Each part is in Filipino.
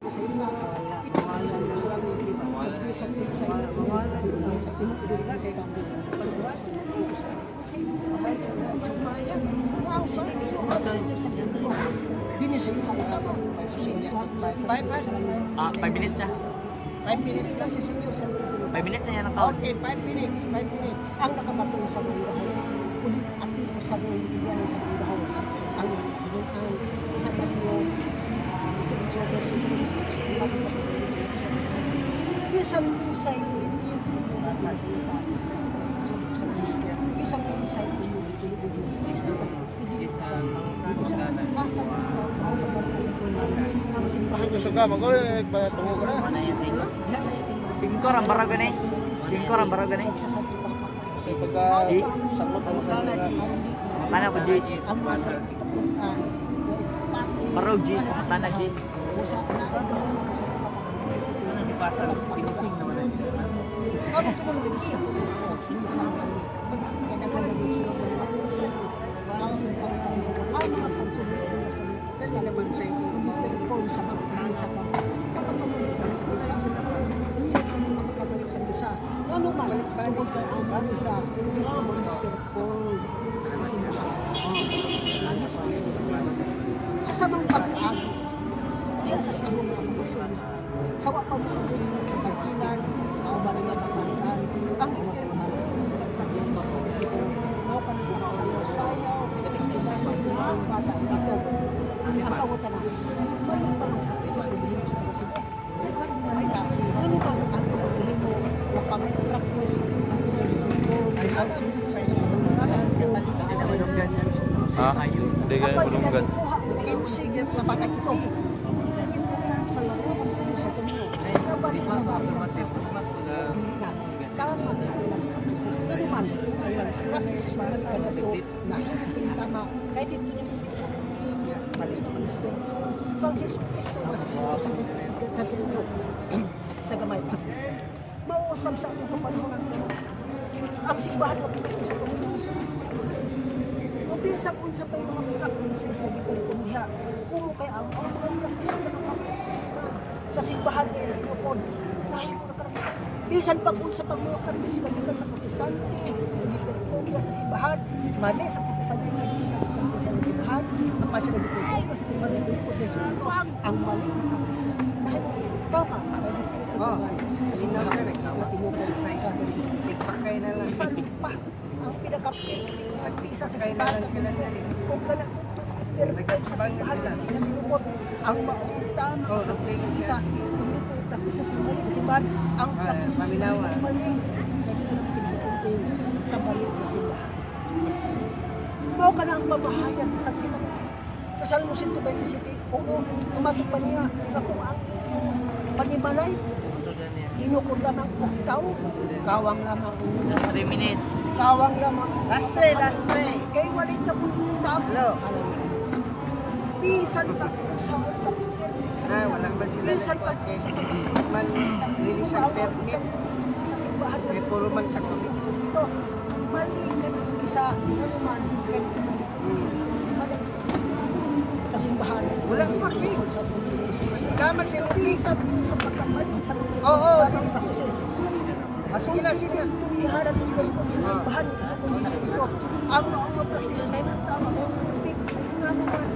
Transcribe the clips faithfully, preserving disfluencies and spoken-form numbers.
Sa ina, ito sa Muslim di ba? Sa sa mawala din sa timog din sa tambo. Pagbaso dito sa sa sa bayan. Ang sorry niyo sa mundo. Dinis ito tama. five Ah, five minutes na. five minutes kasi sa inyo sa five minutes na yan ang count. Okay, five minutes, five minutes. Ang nakabatong sa mga bahay. Kung api ko sa mga bigyan sa mga bahay. Ang binutang sa tatlo sa sober sa bisan sa hindi at sa ita. Bisan sa hindi hindi hindi sa dito sa nasa ang simbahan Gusto ka, mag-ulit, tungo ka na. Singko ang baraga na eh. Singko ang baraga na eh. Kasi pagka Jis? sakot ang Mana ko Jis? ang masa Barog Jis, makatana Jis. usa na ito Di ba sa pinising naman eh. ano ito naman din siya hindi sa mga pagkadagan na din siya ang mga pagsusunod sa kasi naman sa iyo hindi pero sa mga sa mga makakabalik sa misa ano man tungkol kay ang misa hindi mo mag-perform sa simbahan sa samang pag-agi diyan sa samang pag-agi sawa pa mo ang gusto sa pagsilan ang ba nga kapalitan ang informahan practice sa pagsipo mo kan sayaw-sayaw ang bata ito ang kawasan na may pa ng practice sa dihimo sa pagsipo ano ba ang pagdihimo o pag-practice ang dihimo ay ang sa Ha? Hindi ka malunggan. Sige sa patag ito. Sa loob sa tumino. Nabalik na ba ang tama ano man ayun practices na balik ka na ito na hindi tama kahit dito niya balik naman siya pag Jesus Cristo kasi sa sa tumino sa gamay pa mauusap sa atong kapanahon ang simbahan na ito sa tumino bisa kung sa pay mga practices na gipon diha kung kay ang mga practices na sa simbahan kay ginukon dahil mo nakaramdam bisan pag kung sa pag mga practices na gikan sa protestante gipon diha sa simbahan mali sa protestante na gipon sa simbahan kapag sila gipon sa simbahan ng Kristo sa Kristo ang mali na practices dahil tama oh sa simbahan na tinukon sa isa sigpakay na lang pa ang pinakapit at isa sa simbahan sila kung ka na pero sa simbahan na tinukon ang mauntan oh isa practices ng mali sa simbahan ang practices paminawa mali sa mali na simbahan mo ka na ang mamahayag sa Kristo sa Salmo one twenty-seven uno umatog pa niya na kung ang panimalay inukod lamang uktaw kawang lamang Last three minutes. kawang lamang Last play, last play. kay walit ka po tablo bisan pa sa computer Ah, wala man sila bisan pa sa man release ang permit. sa simbahan May puro man sa kulit. Gusto mali ka ng isa ano man sa simbahan Walang maki. Damat sila bisan sa pagkamali sa Oo, sa oo. practices Ah, sige na, sige na. iharap ng lingkod sa simbahan kung Yesus Cristo ang mga practice ay tama ay perfect nga naman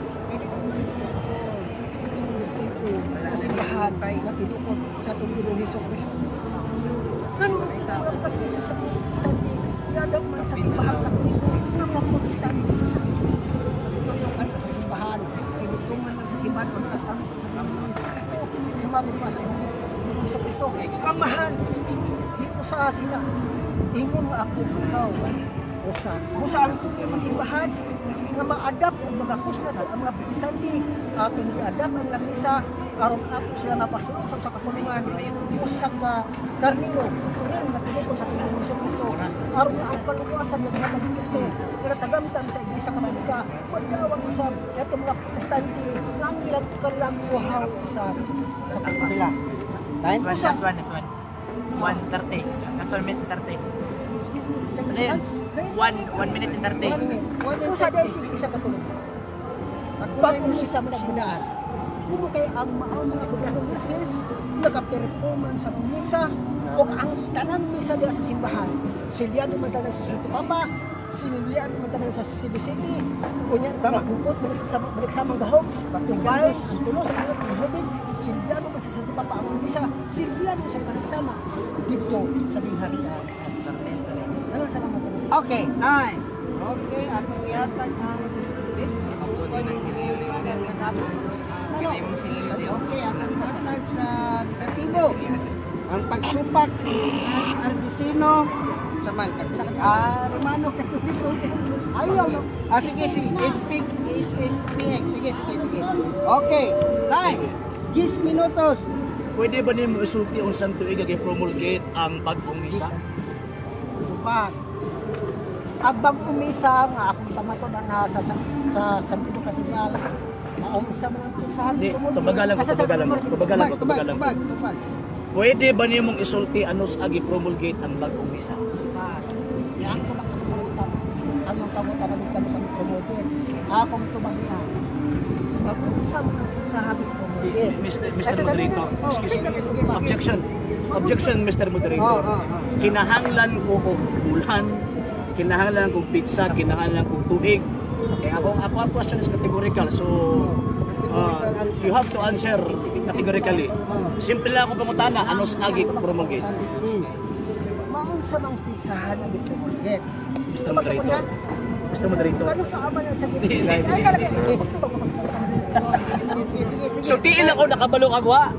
sa simbahan tayo na tinukod sa tungkol ni Yesus Cristo ano ang practice sa protestante iadap man sa simbahan na tinukod ng mga protestante tinukod sa simbahan tinukod man sa simbahan ang pagkamit sa tungkol ni Yesus Cristo lumabot pa sa tungkol ni Yesus Cristo ang mahal usa sila ingon nga ako ikaw usa usa ang tulo sa simbahan nga ma-adapt og magakos na to ang mga protestante aton gi-adapt ang langisa aron ako sila mapasulod sa usa ka pulungan usa ka karniro karniro nga tinukod sa tulo ni Kristo aron ang kaluwasan ng mga ni Kristo nga tagamtan sa iglesia katoliko pagdawat usab eto mga protestante nga ang ilang kalangwahaw usab sa pagpila Last one, last one, last one. one thirty. Last one minute thirty. Ayun. one, one minute and thirty. Kung sa dahil sige sa katulog. Bago mo sa mga budaan. Kung kay ang mga mga budaan naka-performance sa misa o ang tanang misa diya sa simbahan. Silyado man tanan sa Santo Papa, silyado man tanan sa City City, unya nagpupot man sa sama- balik sa mga gahom, patungay, tulo sa mga heaven, silyado man sa Santo Papa ang misa, silyado sa panagtama dito sa Bingharian. Ano salamat tanan. Okay, nine. Okay, atong ihatag ang Okay, atong ihatag sa negatibo. Ang pagsupak si Ardisino sa man Katoliko. Ah, Romano Katoliko. Ayaw no. Ah, sige, sige. Speak, is, is, speak. Sige, sige, sige. Okay, time. ten minutos. Pwede ba nimo isulti ang santo igag promulgate ang bagong misa? Tubag. Agbang umisa nga akong tamato na nasa sa sa Santo Katedral. Maumisa man ang pisahan. Di, tubagalan ko, tubagalan ko, tubagalan ko, tubagalan ko. Tubag, tubag. Pwede ba nimong isulti anos agi promulgate ang bagong misa? Tubag. Yang tubag sa kamutan. Ayong kamutan na kamo sa promoter. Akong tubag na. Maumisa man ang pisahan promoter. mister mister Moderator, excuse me. Objection. Objection, mister Moderator. Oh, oh, oh. Kinahanglan ko og bulan, kinahanglan kong pizza, kinahanglan kong tubig. Eh ako ako ang question is categorical. So uh, you have to answer categorically. Simple lang ako pangutana, anos agi promulgate? Maunsa mang pisahan ang promoter. mister Moderator. mister Moderator. Ano sa ama na sa Di, di, di. Ay, sa lagi. Eh, tubag pa Sige, sige, sige. So tiin ako nakabalo ako ha.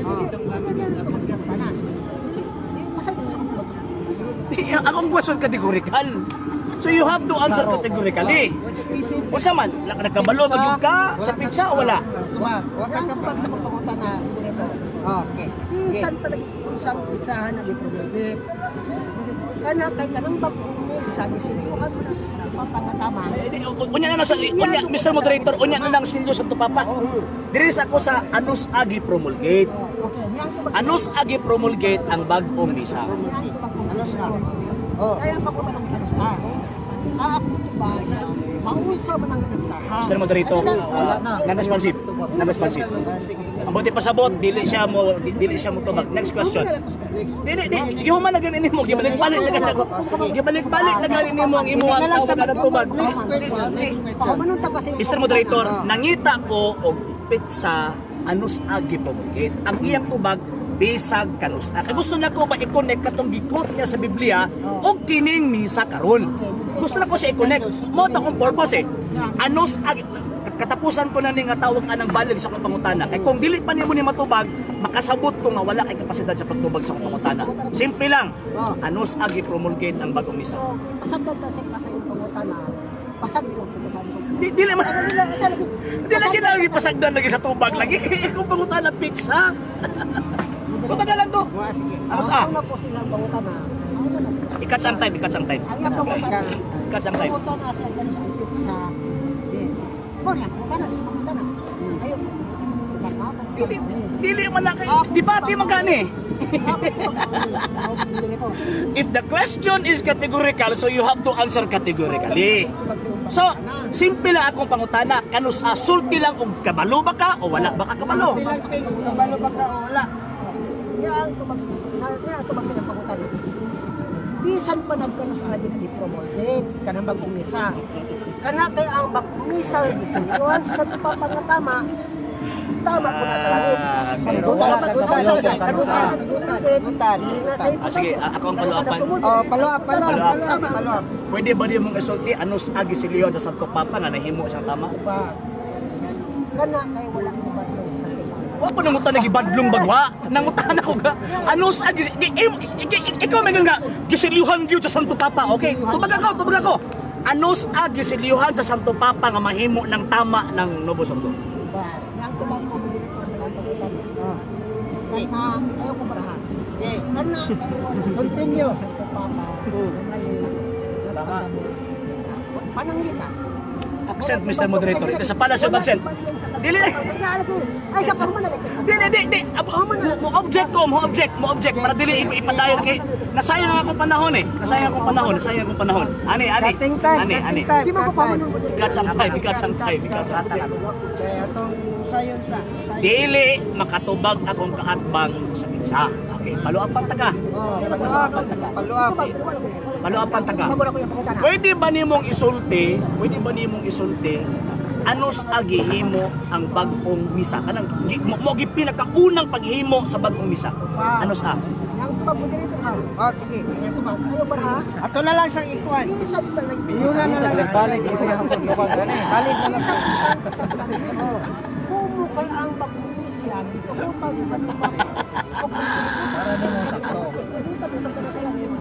Di, akong question categorical. So you have to answer categorically. O sa man, nak- nagkabalo ba yung ka sa pizza o wala? Tubag. Wag ka Ang kapag. tubag sa kapangutan na dito. Okay. Isan talaga isang pitsahan na dipromulgate. Kana kay kanang bag-umisa, gisilyohan mo na sa Santo Papa nga tama. Eh, di, u- Unya na na sa unya, mister Moderator, unya na lang sinyo sa tupapa. Diri sa ako sa anos agi promulgate. Okay, niyang tubag. Anos agi promulgate ang bagong misa. Niyang tubag mo. Ano siya? Oh. Kaya pakutan ng tanong sa ang akong tubag, maunsa man ang pitsahan. mister Moderator, uh, non-responsive. Non-responsive. Ang buti pasabot, dili siya mo di- dili siya mo tubag. Next question. Dili di yung man naganin nimo gibalik-balik na ganako. Gibalik-balik na ganin nimo ang imo ang tawag ang tubag. Next question. Next question. Pamanong ta kasi mister Moderator, nangita ko og pizza anos agi promulgate. Ang iyang tubag bisag kanus. Kay gusto na ko ba i-connect katong gikot niya sa Biblia og kining misa karon. Gusto na ko siya i-connect. Mo ta kong purpose eh. Anos agi katapusan ko na ni nga tawag anang balig sa akong pangutana. Kay kung dili pa nimo ni matubag, makasabot ko nga wala kay kapasidad sa pagtubag sa akong pangutana. Simple lang. Anos agi promulgate ang bagong misa. pasag ba kasi kasi yung pangutan na pasag mo ko sa Di dili man di lagi na lagi pasagdan lagi sa tubag lagi. Kung pangutana pizza. Babagalan ko. Mga sige. Anos ah. Ano po silang pangutan na? Ikat sang time, ikat sang time. Ang yung pangutan na. Ikat sang time. Pangutan na siya ganun ang pizza. Mo niya pangutan na, di pangutan na. Ayun. Dili, dili man na kay debate man gani. If the question is categorical, so you have to answer categorically. So, simple lang akong pangutana, kanus asulti lang og kabalo ba ka o wala ba ka kabalo? Pilang speak. Kabalo ba ka o wala? Yan tubag na yan tubag sa pangutan na. Bisan pa nagkano sa atin na di-promote kanang bagong misa. Kana kay ang bagong misa gisinyon sa pagpapatama. Tama po na sa langit. pero Kung wala sa ka pagkutan kabalo, sa kabalo. pagkutan, Ah, sige, ah, ako ang follow-upan. Oh, follow-up, follow-up, Follow-up. follow-up, follow-up. Pwede ba di mong isulti anos agi silyo sa Santo Papa nga nahimo siyang tama? Kana kay wala ko ba sa sakit. Wa po nangutan na gibadlong bagwa. Nangutan ako ga. Anos agi i- i- i- ikaw may nga gisilyuhan gyud sa Santo Papa. Okay, tubag ako, tubag ako. Anos agi silyuhan sa Santo Papa nga mahimo ng tama ng Novo Santo. Ba, yang tubag ko dito sa lang pagkutan. Kana ayo ko barahan. Okay. Kana kay wala Continue. sa papa. Pananglitan. Accent, mister Moderator. Ito sa pala sa accent. Dili lang. Ay, sa pahuman na lang. Dili, di, di. Abo- Mo object ko, mo object, mo object para dili ip- ipadayon kay nasayang akong panahon eh. Nasayang akong panahon, nasayang akong panahon. Ani, ani. Cutting time, Ani, ani. cutting time. Di mo ko pahuman mo. Bigat sang time, bigat sang time, bigat sang time. Kaya itong Usayon sa. Usayon. Dili makatubag akong kaatbang sa pizza. Okay, paluapan taga. Oh, paluap. Paluap. Paluapan taga. Magura ko yung pangutana. Pwede ba nimong isulti? Pwede ba nimong isulti? Anos agihimo ang bagong misa? Kanang gi- mo mo gi pinakaunang paghimo sa bagong misa. Anos a? Yang tubag mo dito ka. Oh, sige. Ito tubag. Ayaw ba ha? Ato na lang sa ikuan. Isa ba lang? Yuna na lang. Balik. Ito yung pagtubag. Balik na lang sa. Kumo kay ang pag-umisya, dito utang sa San Papa. Para na mo sakto. Utang sa San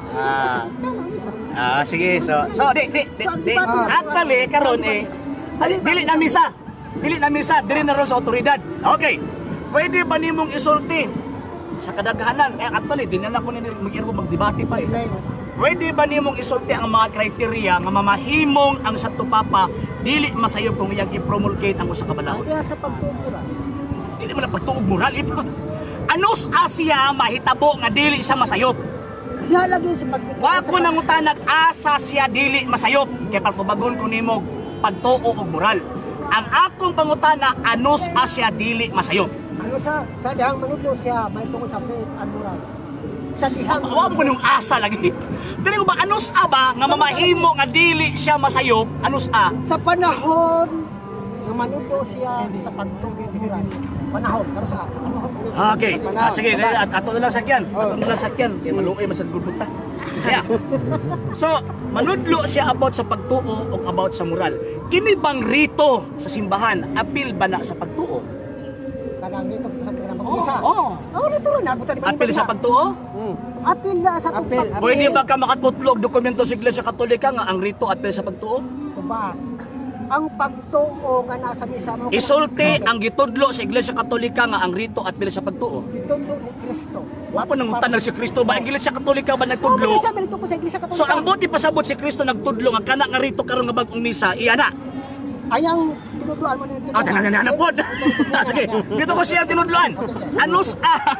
Papa. Ah, sige. So, so di di di, di actually karon eh ali, dili na misa. Dili na misa, dili na ron sa otoridad. Okay. Pwede ba nimong isulti sa kadaghanan? Eh actually di na lang ko ni mag-irgo magdebate pa eh. Pwede ba nimong isulti ang mga kriteria nga mamahimong ang Santo Papa dili masayop kung iyang i-promulgate ang usa ka balahon? Kaya sa pagtubura. Dili man na pagtuog moral ipa. Anos Asya mahitabo nga dili siya masayop. Diha lagi sa pag Wa ko nang utanag asa siya dili masayop kay pagpabagon ko nimo pagtuo og moral. Ang akong pangutana anos Asya dili masayop. Ano sa sa dihang manudlo siya may tungod sa faith and moral. Sa dihang Wa mo nung asa lagi. Dili ko ba anos aba nga mamahimo nga dili siya masayop anos a? sa panahon nga manudlo siya sa pagtuo og moral. Panahon para sa panahon. Okay. Ah, sige, at ato na lang sakyan. Ato na lang sakyan. Kaya maluoy masad gud ta. Yeah. So, manudlo siya about sa pagtuo o about sa moral. Kini bang rito sa simbahan apil ba na sa pagtuo? Kanang dito sa pinang pag-isa. Oo. Oh, dito ron nabutan di ba? Apil sa pagtuo? Apil na sa Apil, pag- Pwede ba ka makatutlog dokumento sa Iglesia Katolika nga ang rito apil sa pagtuo? Tuba. Ang pagtuo nga nasa misa mo. Isulti ang gitudlo sa Iglesia Katolika nga ang rito apil sa pagtuo. Gitudlo ni Kristo. Wa po nangutan na si Kristo ba ang Iglesia Katolika ba Oh, nagtudlo? sa manito ko sa iglesia Katolika. So ang buti pasabot si Kristo nagtudlo nga kana nga rito karon nga bagong misa iya na. ayang tinudloan mo nito. Ah, tanan na po. Sige, dito ko siya tinudloan. Anos ah.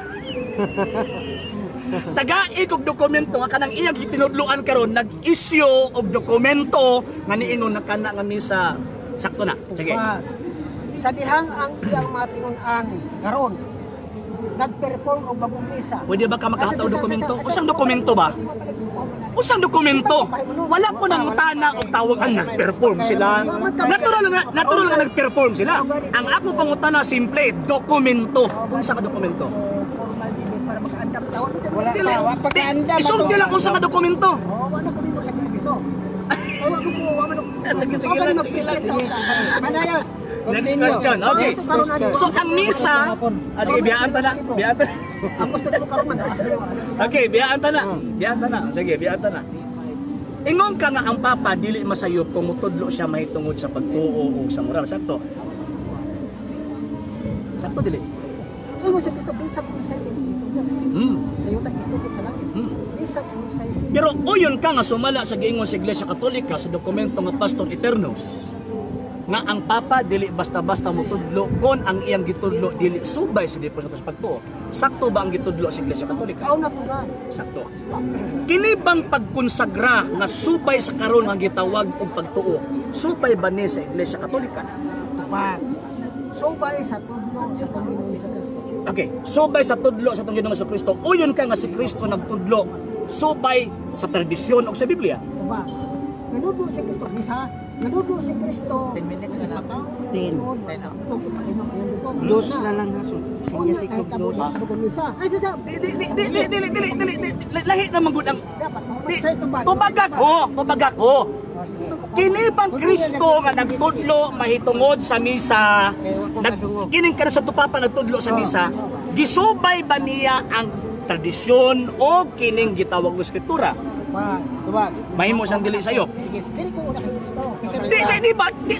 Tagai kog dokumento nga kanang iyang tinudloan karon nag-issue og dokumento nga niingon na kana nga misa sakto na. Sige. Tuba. Sa dihang ang iyang matinun-an karon nag-perform og bagong misa. Pwede ba ka makahataw dokumento? Usang dokumento ba? Usang dokumento? Wala ko nang utana og tawag ang nag-perform sila. Natural nga, natural nga nag-perform sila. Ang ako pangutana simple, dokumento. Unsa ka dokumento? Formal dili para maka-andam tawon nito. Wala Dili. pa, wa pa Di- kaanda. Isulti lang unsa ka dokumento. Oh, wala ko dito sa dito. Oh, wala ko po, wala ko. Sige, sige Okay, lang, mag-pilit sige ako. Ano Manayon. Next question. Okay. So ang misa, ah, sige, biyaan ta na. Biyaan ta. Ang gusto ko karon man. Okay, biyaan ta na. Biyaan ta na. Sige, biyaan ta na. Ingon ka nga ang Papa dili masayop kung mutudlo siya mahitungod sa pagtuo o sa moral. Sakto. Sakto dili. Ingon sa Kristo bisa ko sa iyo dito. Hmm. Sa iyo tagitubot sa langit. Hmm. Bisa ko sa iyo. Pero uyon ka nga sumala sa giingon sa Iglesia Katolika sa dokumento nga Pastor Eternos nga ang Papa dili basta-basta mutudlo kon ang iyang gitudlo dili subay sa deposito sa pagtuo. Sakto ba ang gitudlo sa Iglesia Katolika? Kao natural. Sakto. Kini bang pagkonsagra nga subay sa karon nga gitawag og pagtuo? Subay ba ni sa Iglesia Katolika? Tupad. Subay sa tudlo sa Panginoon sa Kristo. Okay, subay sa tudlo sa tong Ginoong sa Kristo. Uyon ka nga si Kristo nagtudlo subay sa tradisyon o sa Biblia. Tuba. Nanudo si Kristo bisa. Nanudo si Kristo. ten minutes na lang. Ten. ten, oh. Huwag ipainom yan dugo. Dos na lang haso. Sige, Unya sige, kahit dos. tabo sa dugo misa. Ay sa Dili dili dili dili dili dili dili lahi naman gud ang dapat Di, sa tubag. tubag ako, tubag ako. Kini bang Kristo nga nagtudlo mahitungod sa misa, nag, kining kana sa tupapa nagtudlo sa misa, gisubay ba niya ang tradisyon o kining gitawag nga escritura? Tubag. Tubag. Mahimo siyang dili sayo. Dili ko una kay Kristo. Di di di ba? Di,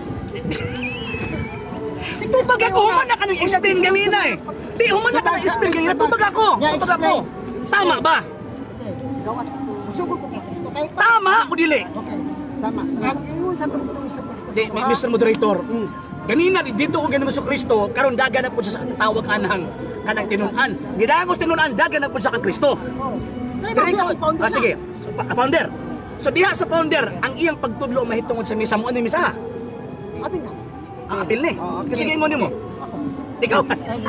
tubag ako, human na ka ng explain ganina eh. Di, human na ka ng explain ganina, tubag ako, tubag ako. Tama ba? Okay. Gawas ako. Sugod ko kay Kristo. Kay pa. Tama o dili? Okay. Tama. Ang iyon sa Panginoon sa Kristo. Di, sa Mister Moderator, ganina dito ko ganun sa Kristo, karon daga na po siya sa tawag anang kanang tinunan. Gidagos tinunan daga na po sa kang Kristo. Kaya Diri na ko, ang founder ah, na. sige, so, pa- founder. So diha sa founder, ang iyang pagtudlo mahitungod sa misa mo ano yung misa? Abi na. Ah, apil ni. Oh, okay. Kasi giingon nimo. Ako. Ikaw.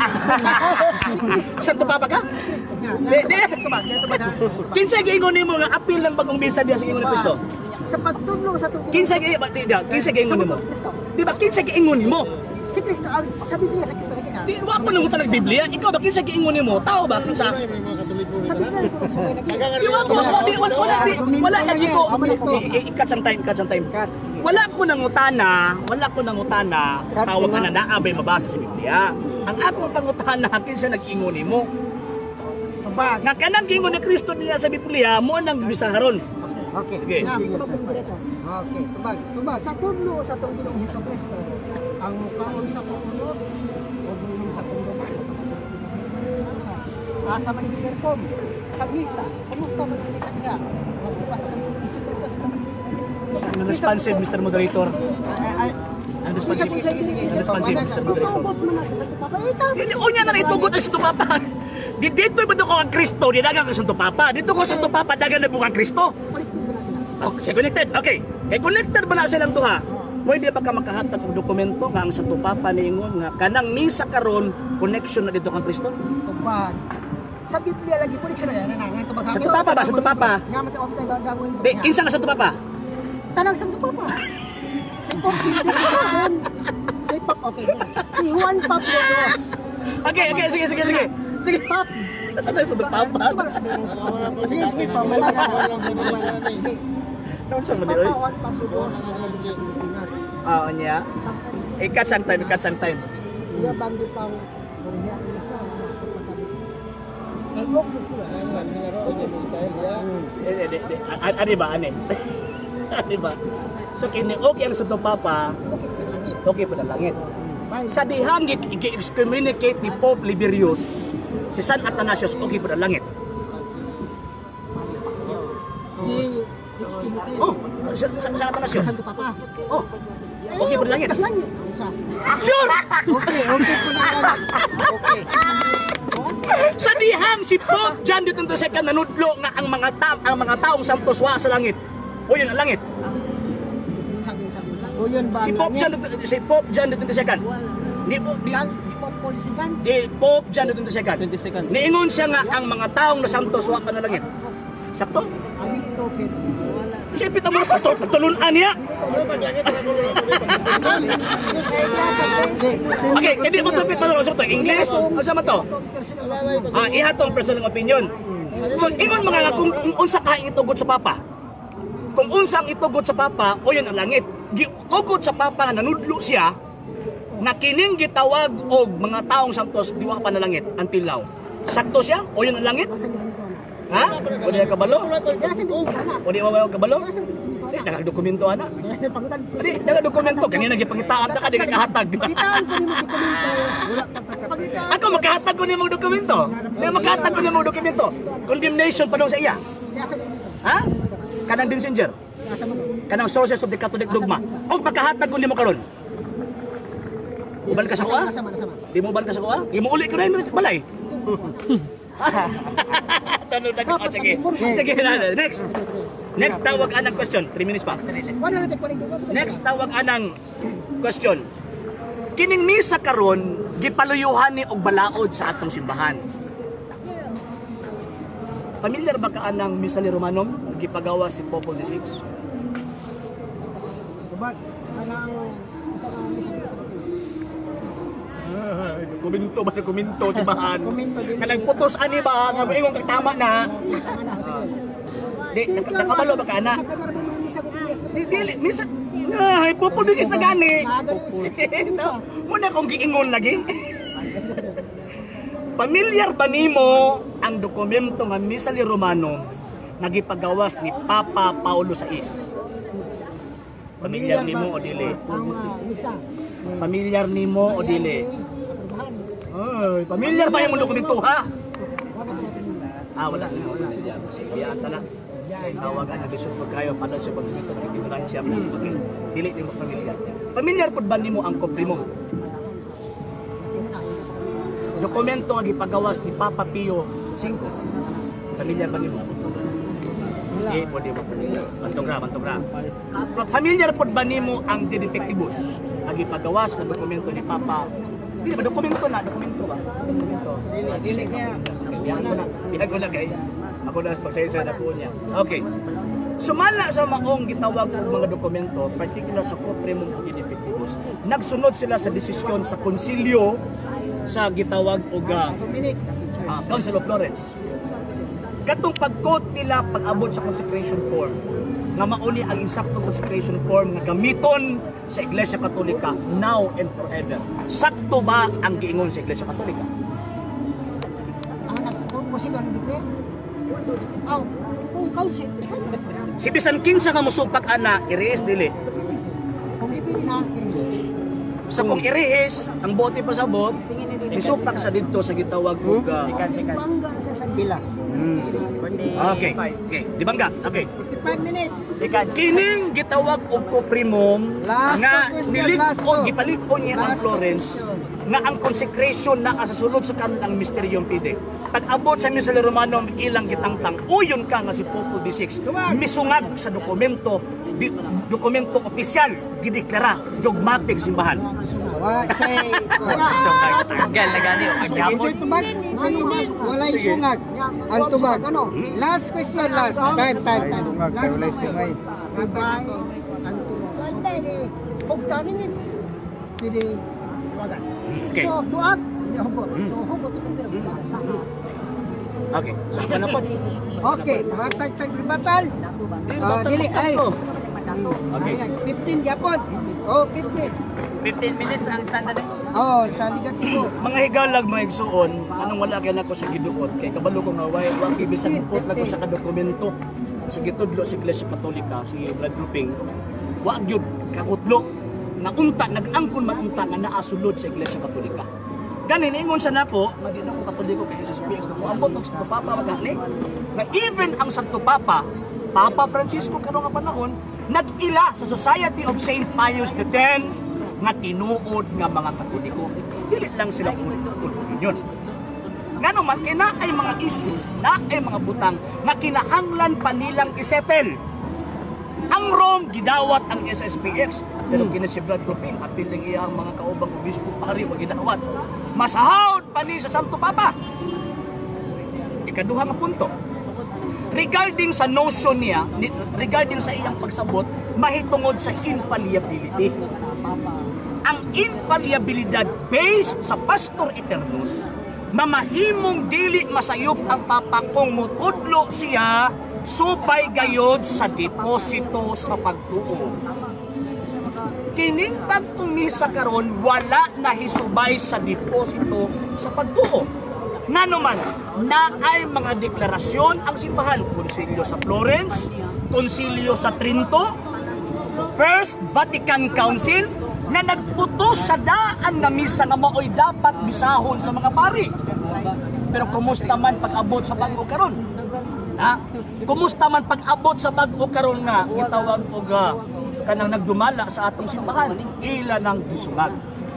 Santo Papa ka? Di, di. Kinsa giingon nimo nga apil ng bagong misa diya sa ingon ni Kristo? Sa pagtudlo sa tungkol. Kinsa gi di di kinsa giingon nimo? Di ba kinsa giingon nimo? Si Kristo, ang sa Biblia sa Kristo nakita. Di wa ko nang talag Biblia. Ikaw ba kinsa giingon nimo? Tao ba kinsa? Sa Biblia ko sa nakita. Di wa ko wa di wala wala di wala lagi ko. Ikat sang time, ikat sang time. Wala ko nang utana, wala ko nang utana. Tawag ka na naabay mabasa sa Biblia. Ang akong pangutana kinsa nag-ingon nimo? Tubag. Nga kanang giingon ni Kristo niya sa Biblia mo nang bisa haron. Okay. Okay. Nga, tubag kong direto. Okay, tubag, tubag. Sa tudlo sa tong Ginoong Hesus Kristo, ang mukhaon sa pupunod o bulim sa tungduman. Asa man i-perform sa misa, kumusta man ang misa diha? Magpasa kang Ginoong Hesus Kristo sa Ang responsive, Mister Moderator. Ay, ay, Ang responsive. Ang responsive, Mister Moderator. Itugot mo na sa Santo Papa. Ito. Hindi ko niya na itugot ang Santo Papa. Di dito ba ko ang Kristo, di dagang ang Santo Papa. Dito ko Santo Papa dagang na bukang Kristo. Connected ba na sila? Okay, say connected. Okay. Kay connected ba na silang duha? Pwede ba ka makahatag og dokumento nga ang Santo Papa niingon nga kanang misa karon connection na dito kang Kristo? Tubag. Sa Biblia lagi po sila yan. Nga tubag. Santo Papa ba? Santo Papa? Nga matawag tayo bagangon. Di, kinsa nga Santo Papa? Tanang Santo Papa. Si Pop Benedicton. Si Pop, okay na. Si Juan Pablo Dos. Okay, okay, sige, sige, sige. Sige. Pop. Ano yung Santo Papa? Sige, sige, pamalaga. Si Ano sa mali? Papa Juan Pablo Dos. Nagaling sa Pilipinas. Oo niya. Ikat sang time, ikat sang time. Iya bandi pang Korea ko siya. Pasabi. Egok ko siya. Eh, eh, eh, eh, a- Ani ba, ani? Ani ba? So kiniog yang Santo Papa, okay pa na langit. Sa dihang i-excommunicate ni Pope Liberius, si San Athanasius, okay pa na langit. Di excommunicate. Oh, sa, sa, San Athanasius. Santo Papa. Oh, okay pa na langit. Langit. Isa. Sure! okay, okay po na yan. Okay. Sa dihang si Pope John the twenty-second nanudlo nga ang mga ta ang mga taong santos wa sa langit. O yun ang langit. Sabi, sabi, sabi. O yun ba? Si Pope John the- si Pope John the twenty-second. Ni di, Di po polisigan. di Pope John the twenty-second. Niingon siya nga ang mga taong na santos wa pa na langit. Sakto? Ang dili to kit. Siyempre tamo patul patulunan niya. Okay, hindi mo tupit patulun sa to English. Asa man to? Ah, iha tong personal opinion. So ingon mga nga kung, kung unsa ka itugot sa papa. Kung unsang itugot sa papa, o yun ang langit. Gitugot sa papa nga nanudlo siya na kining gitawag og mga taong santos diwa pa na langit until now. Sakto siya? O yun ang langit? Ha? O di kabalo? O di wawaw kabalo? Eh, nakadokumento ana. Pangutan. Adi, nakadokumento kanina gipangitaan ta ka di ka kahatag. Pagitaan ko ni mo dokumento. Wala pa pagitaan. Ako makahatag ko nimo dokumento. Di makahatag ko nimo dokumento. Condemnation pa daw sa iya. Kaya sa dito. Ha? Kanang messenger. Kaya sa mga. Kanang sources of the Catholic dogma. Og makahatag ko nimo karon. Uban ka sa kuha? Sama, sama. Di mo uban ka sa kuha? Imo uli ko na yun, balay. Tanong na ko. Sige. Sige na. Next. Next tawag anang question. three minutes pa. Wala na tek panig. Next tawag anang question. Kining misa karon gipaluyuhan ni og balaod sa atong simbahan. Familiar ba ka anang misa ni Romanum gipagawa si Pope the sixth? Tubag. Anang isa ka misa sa Kuminto ba kuminto tibahan? Kuminto din. Kanang putos ani ba nga moingon kag tama na. Di nakabalo ba ka ana? Sa kanar ba mga misa ko piyes? Di dili misa. Ay, Pope the sixth na gani. Muna kong giingon lagi. Pamilyar ba nimo ang dokumento nga misa ni Romano nagipagawas ni Papa Paulo the sixth? Pamilyar nimo o dili? Ang ah, misa. Pamilyar nimo o dili? Ay, pamilyar ba yung dokumento ha? Ah, wala na, wala. Sige, ata na. Tawagan na bisod po kayo para sa pagdito ng ignoransya mo. Okay. Dili nimo pamilyar. Pamilyar pud ba nimo ang komprimo? Dokumento nga gipagawas ni Papa Pio five. Pamilyar ba nimo? Di po di mo pamilyar. Bantogra, bantogra. Pamilyar po ba nimo ang De Defectibus? Ang ipagawas ng dokumento ni Papa Di ba dokumento na, dokumento ba? Dokumento. Dili niya. Bihan ko na, bihan ko na kay. Ako na pagsaysa na po niya. Okay. Sumala sa maong gitawag og mga dokumento, particular sa Copremum Effectivus, nagsunod sila sa desisyon sa konsilyo sa gitawag og uh, Dominic. uh, Council of Florence. Katong pag-quote nila pag-abot sa consecration form, nga mauni ang insakto consecration form nga gamiton sa Iglesia Katolika now and forever. Sakto ba ang giingon sa Iglesia Katolika? Ang nagpupo sila ng dito. Aw, kung kausin. Si bisan kinsa nga mosupak ana, irehis dili. Kung dipili na, Sa kung irehis, ang bote pasabot, isupak sa dito sa gitawag og uh, Sikan, sikan. bangga sa sabila. mm. Okay, okay. Di bangga? Okay. forty-five minutes. Sikan. Kining gitawag og Copremum Last nga question, nilig last o two. gipalig-on niya ang Last Florence nga ang consecration na sa sulod sa kanang Mysterium Fide. Pag-abot sa Misal Romanum ilang gitangtang uyon ka nga si Pope the sixth misungag sa dokumento di, dokumento opisyal gideklara dogmatic simbahan. Wa say wala. So, tanggal na gani. Ang Enjoy yapon. tubag. Wala sungag. Ang tubag. Ano? Last question, last. Time, time, time. Last question. Kabay, ang tulos. Huwag tanin yun. Pwede wagan. Okay. So, duat, hindi hugot. So, hugot ito pero hugot. Okay. So ano po? Okay, matag pagbatal. Ah, dili ay. Okay. Ayan, fifteen yapon. Oh, fifteen. fifteen minutes ang standard eh. Oh, sa negatibo. Mga higalag mga igsuon, kanang wala kay nako sa giduot kay kabalo ko nga way wa gibisan put nako sa kadokumento sa gitudlo sa Iglesia Katolika si blood grouping. Wa gyud kakutlo nga unta nag-angkon man unta nga naa sulod sa Iglesia Katolika. Ganin ingon sa nako, nga di nako Katoliko kay Jesus P X ko ambot og Santo Papa magani. Na even ang Santo Papa, Papa Francisco karon nga panahon, nag-ila sa Society of Saint Pius the tenth nga tinuod nga mga Katoliko. Dili lang sila full union. Ngano man kay na ay mga issues, na ay mga butang nga kinahanglan pa nilang isettle. Ang Rome gidawat ang S S P X pero hmm. si blood grouping apil ning iyang mga kaubang obispo pari wa gidawat. Masahawd pa ni sa Santo Papa. Ikaduha nga punto. Regarding sa notion niya, regarding sa iyang pagsabot, mahitungod sa infallibility. Ang infallibilidad based sa Pastor Eternus, mamahimong dili masayop ang Papa kung mutudlo siya supay gayod sa deposito sa pagtuo. Kining pag-umisa karon wala na hisubay sa deposito sa pagtuo. Nanuman, na ay mga deklarasyon ang simbahan, Konsilyo sa Florence, Konsilyo sa Trinto, First Vatican Council, na nagputos sa daan na misa nga maoy dapat misahon sa mga pari. Pero kumusta man pag-abot sa bag-o karon? Ha? Kumusta man pag-abot sa bag-o karon nga gitawag og uh, kanang nagdumala sa atong simbahan, ila nang gisungag.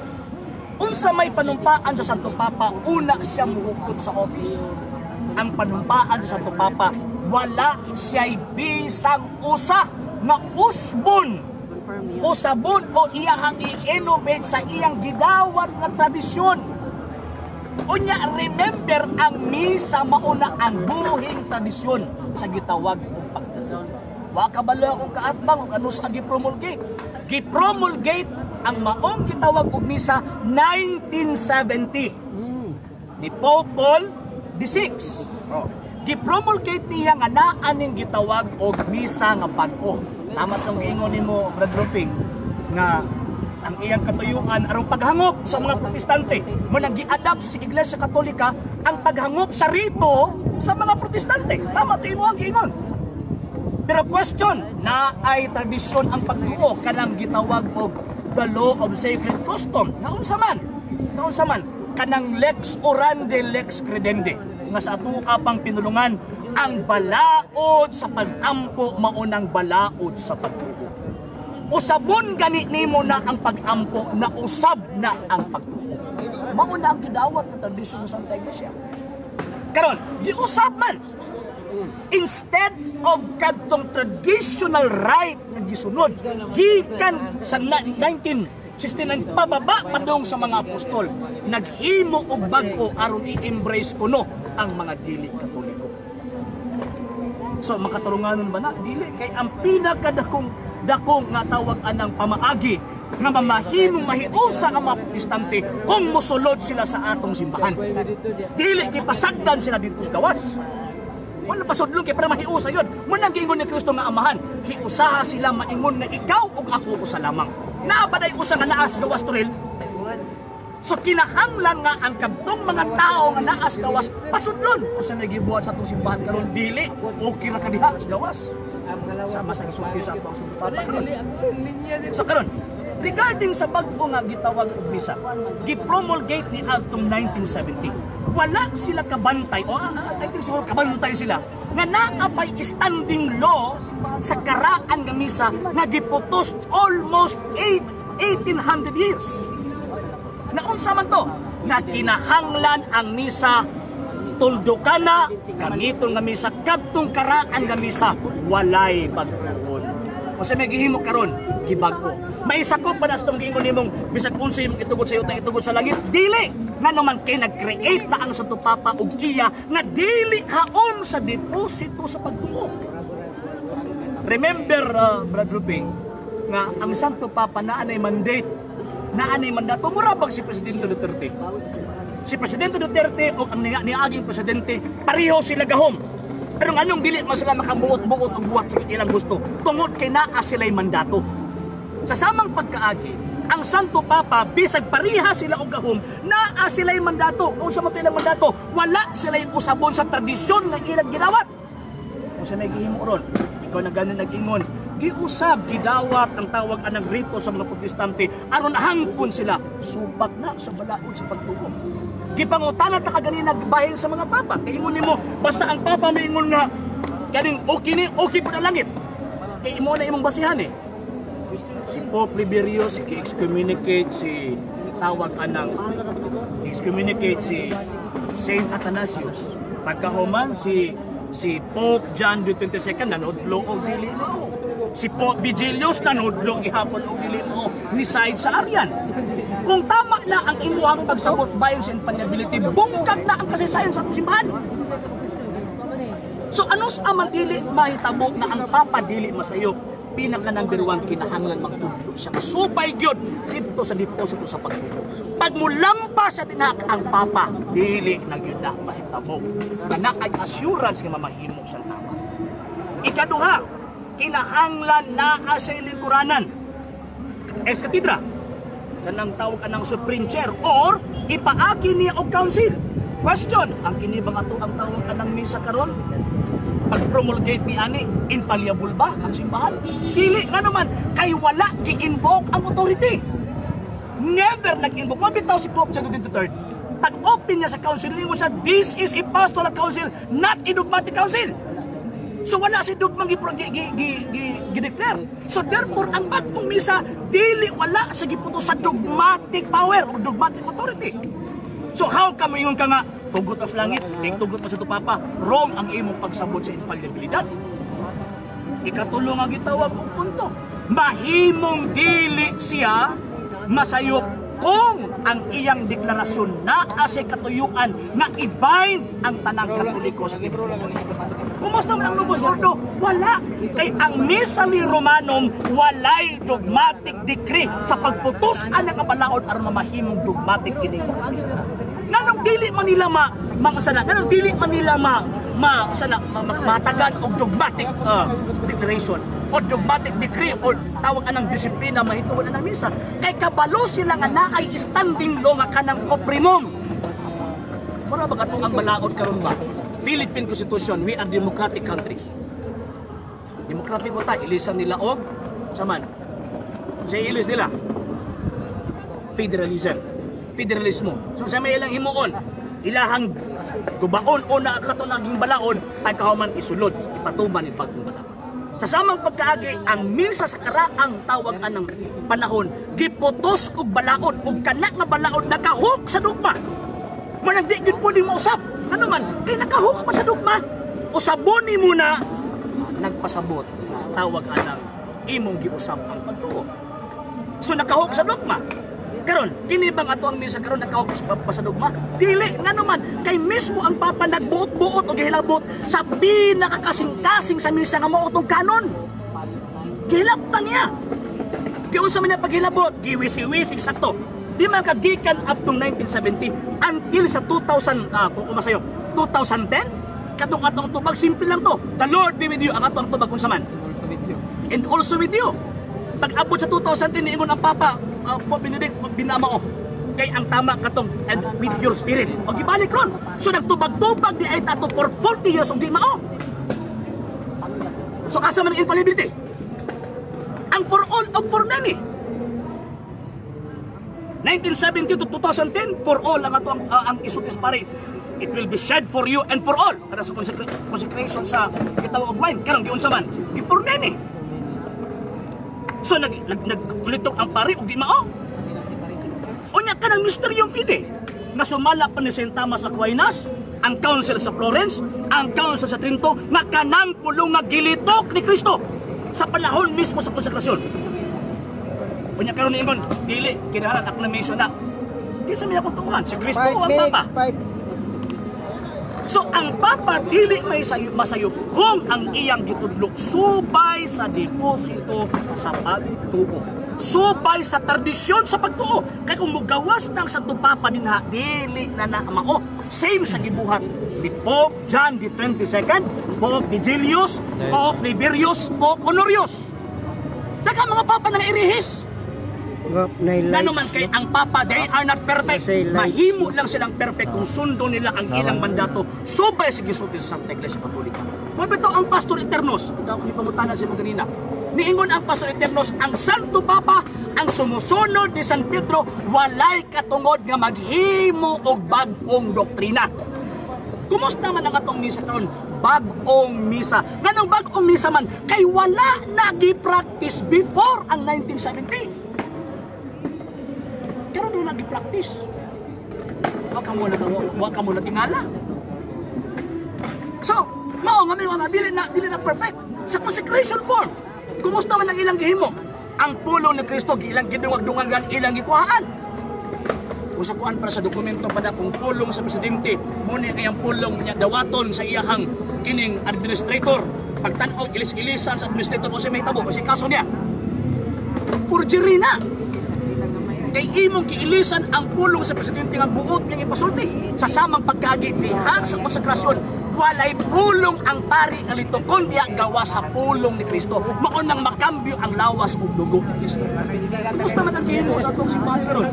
Unsa may panumpaan sa Santo Papa, una siya muhukot sa office. Ang panumpaan sa Santo Papa, wala siya'y bisang usa nga usbon o sabon o iyahang i-innovate sa iyang gidawat na tradisyon. Unya, remember ang misa mauna ang buhing tradisyon sa gitawag o pagtuo. Wa kabalo akong kaatbang o ano sa gipromulgate. Gipromulgate ang maong gitawag og misa nineteen seventy ni Pope Paul the sixth. Gipromulgate niya nga naa ning gitawag og misa nga bag-o. Tama tong giingon nimo Brad Roping nga ang iyang katuyuan aron paghangop sa mga protestante. Mo nag-gi-adapt si Iglesia Katolika ang paghangop sa rito sa mga protestante. Tama to imo ang giingon. Pero question, na ay tradisyon ang pagtuo kanang gitawag og the law of sacred custom. Naunsa man? Naunsa man? Kanang lex orandi lex credendi nga sa ato pang pinulungan ang balaod sa pag-ampo maunang balaod sa pagtuo. Usabon gani nimo na ang pag-ampo na usab na ang pagtuo. Mauna ang gidawat ng tradisyon sa Santa Iglesia. Karon, giusab man. Instead of kadtong traditional right na gisunod gikan sa nineteen sixty-nine pababa padung sa mga apostol. Naghimo og bag-o aron i-embrace kuno ang mga dili Katoliko. So makatulunganon ba na? Dili kay ang pinakadakong dakong nga tawag anang pamaagi nga mamahimong mahiusa ang mga protestante kung mosulod sila sa atong simbahan. Dili kay pasagdan sila dito sa gawas. Wala pasudlong kay para mahiusa yun. Munang giingon ni Kristo nga amahan, hiusaha sila maingon na ikaw ug ako usa lamang. Naa ba day usa nga naas gawas turil? So kinahanglan nga ang kadtong mga tao nga naas gawas pasudlon. Asa nagibuhat sa atong simbahan karon dili okay ra kadiha sa gawas. Sama sa gisulti sa atong simbahan. So karon regarding sa bag-o nga gitawag og misa, gipromulgate ni adtong nineteen seventy. Wala sila kabantay o uh, I think siguro kabantay sila nga naa pay standing law sa karaan nga misa nga giputos almost eighteen hundred years. Naunsa man to? Na kinahanglan ang misa tuldokana kaniton nga misa kadtong karaan nga misa walay pagtuon. Kasi may gihimo karon gibag-o. May sakop pa nas tong giingon nimong bisag unsay imong itugod sa yuta itugod sa langit. Dili nga naman kay nag-create na ang Santo Papa ug iya nga dili haon sa deposito sa pagtuo. Remember uh, Brother Rupi nga ang Santo Papa naa nay mandate na anay mandato murabag si Presidente Duterte. Si Presidente Duterte o ang niaging presidente pareho sila gahom. Pero anong dili man sila makabuot-buot og buhat sa ilang gusto tungod kay naa sila'y mandato. Sa samang pagkaagi, ang Santo Papa bisag pareha sila og gahom naa sila'y mandato. Unsa man ilang mandato? Wala sila'y usabon sa tradisyon nga ilang ginawat. Unsa may gihimo ron? Ikaw na ganin nag-ingon giusab gidawat ang tawag anang rito sa mga protestante aron hangpon sila supak na sa balaod sa pagtuo. Gipangutana ta kagani nagbahin sa mga papa. Kay ingon nimo basta ang papa miingon nga kaning okay ni okay pud ang langit. Kay imo na imong basihan eh. Si Pope Liberio si excommunicate si tawag anang excommunicate si Saint Athanasius. Pagkahuman si si Pope John the twenty-second nanudlo og dili mo. Si Pope Vigilius nanudlo gihapon og dili mo ni side sa Arian. Kung tama na ang imuhang pagsabot bayon sa infallibility, bungkag na ang kasaysayan sa atong simbahan. So anos aman dili mahitabo na ang Papa dili masayo pinaka number one kinahanglan magtudlo siya masupay gyud dito sa deposito sa pagtudlo. Pag mulampas sa dinak ang Papa dili na gyud na mahitabo. Kana ay assurance nga mamahimo sa tama. Ikaduha, kinahanglan naa sa lingkuranan ex cathedra kanang tawag anang supreme chair or ipaagi niya og council. Question, ang kini bang ato ang tawag anang misa karon pag-promulgate ni ani infallible ba ang simbahan? Dili nga naman kay wala gi-invoke ang authority. Never nag-invoke. Mabitaw si Pope John the third. Pag-open niya sa council niya sa this is a pastoral council, not a dogmatic council. So wala si dugmang gi-declare. So therefore, ang bagong misa, dili wala sa giputo sa dogmatic power o dogmatic authority. So how ka mayon ka nga, tugot sa langit, kay tugot pa sa ito Papa, wrong ang imong pagsabot sa infallibilidad. Ikatulong ang gitawag og punto. Mahimong dili siya masayop kung ang iyang deklarasyon na asa katuyuan na i-bind ang tanang Katoliko sa libro. Kumusta man ang Lubos Ordo? Wala. Kay ang Misali Romanum walay dogmatic decree sa pagputos anang kabalaod aron mamahimong dogmatic kining misa. Nganong dili man nila ma mga sana, nganong dili man nila ma ma sana ma, ma, matagan og dogmatic uh, declaration o dogmatic decree o tawag anang disiplina mahitungod anang misa. Kay kabalo sila nga naay standing law nga kanang koprimum. Mura ba katong ang balaod karon ba? Philippine Constitution, we are democratic country. Democratic ko ta, ilisan nila og saman. Sa ilis nila federalism, federalismo. So sa may ilang himuon, ilahang gubaon o na kato naging balaod, pagkahuman isulod, ipatuman ni pagbalaod. Sa samang pagkaagi, ang misa sa karaang tawag anang panahon, giputos og balaod og kana nga balaod nakahuk sa dugma. Manang di gid pwedeng mausap. Ano man, kay nakahuk man sa dugma. Usabon ni muna nagpasabot. Tawag anang imong giusap ang pagtuo. So nakahok sa dogma. Karon, kini bang ato ang misa karon nakahok sa, sa dogma? Dili nga naman kay mismo ang Papa nagbuot-buot o gihilabot sa pinakakasing-kasing sa misa nga mao tong kanon. Gihilabtan niya. Kaya unsa man niya paghilabot, giwisi-wisi sakto. Di man kagikan up to nineteen seventeen until sa two thousand ah kung umasayo, twenty ten katong atong tubag simple lang to. The Lord be with you ang atong tubag unsa man. And also with you. Pag abot sa two thousand ten niingon ang Papa, uh, po Benedict binamao kay ang tama katong and with your spirit. O gibalik ron. So nagtubag-tubag di ay tato for forty years og di mao. So asa man ang infallibility? Ang for all of for many. nineteen seventy to two thousand ten for all ang ato ang, uh, ang isutis pare. It will be shed for you and for all. Para sa consecration sa kitaw og wine karon giunsa man? Gi for many. So nag nagkulitong ang pare og di mao. Unya ka ng misteryong fide na sumala pa ni Saint Thomas Aquinas, ang council sa Florence, ang council sa Trinto nga kanang pulong nga gilitok ni Kristo sa panahon mismo sa konsekrasyon. Unya karon ingon dili kinahanglan ako na mention na. Kinsa man akong tuuhan si Kristo o ang Papa. So ang Papa dili may sayo masayop kung ang iyang gitudlo subay sa deposito sa pagtuo. Subay sa tradisyon sa pagtuo. Kay kung mugawas ng Santo Papa dinha dili na na mao. Same sa gibuhat ni Pope John the twenty-second, Pope Vigilius, Pope Liberius, Pope Honorius. Daghang mga papa na nairihis. Ano man kay ang Papa, they are not perfect. Mahimo lang silang perfect kung sundo nila ang ilang mandato subay sa gisulti sa Santa Iglesia Katolika. Kung ito ang Pastor Eternos, ito ako ipamutanan sa mga ganina. Niingon ang Pastor Eternos, ang Santo Papa, ang sumusunod ni San Pedro, walay katungod nga maghimo og bag-ong doktrina. Kumusta man ang atong misa karon? Bag-ong misa. Nganong bag-ong misa man? Kay wala na gi-practice before ang nineteen seventy. Pero doon nag-practice. Huwag ka muna, huwag ka muna tingala. So, mao nga mga dili na, dili na perfect. Sa consecration form, kumusta man ang ilang gihimo? Ang pulong ni Kristo, ilang gidungag-dungagan, ilang gikuhaan. Kung sa kuan para sa dokumento pa na kung pulong sa presidente, muna kayang pulong niya dawaton sa iyahang kining administrator. Pagtanaw, ilis-ilisan sa administrator o si may tabo, o si kaso niya. Forgery na. Kay imong kiilisan ang pulong sa presidente nga buot nga ipasulti sa samang pagkaagi diha sa konsekrasyon walay pulong ang pari nga lito kundi ang gawa sa pulong ni Kristo mao nang makambyo ang lawas ug dugo ni Kristo. Kumusta man ang gihimo sa atong simbahan karon?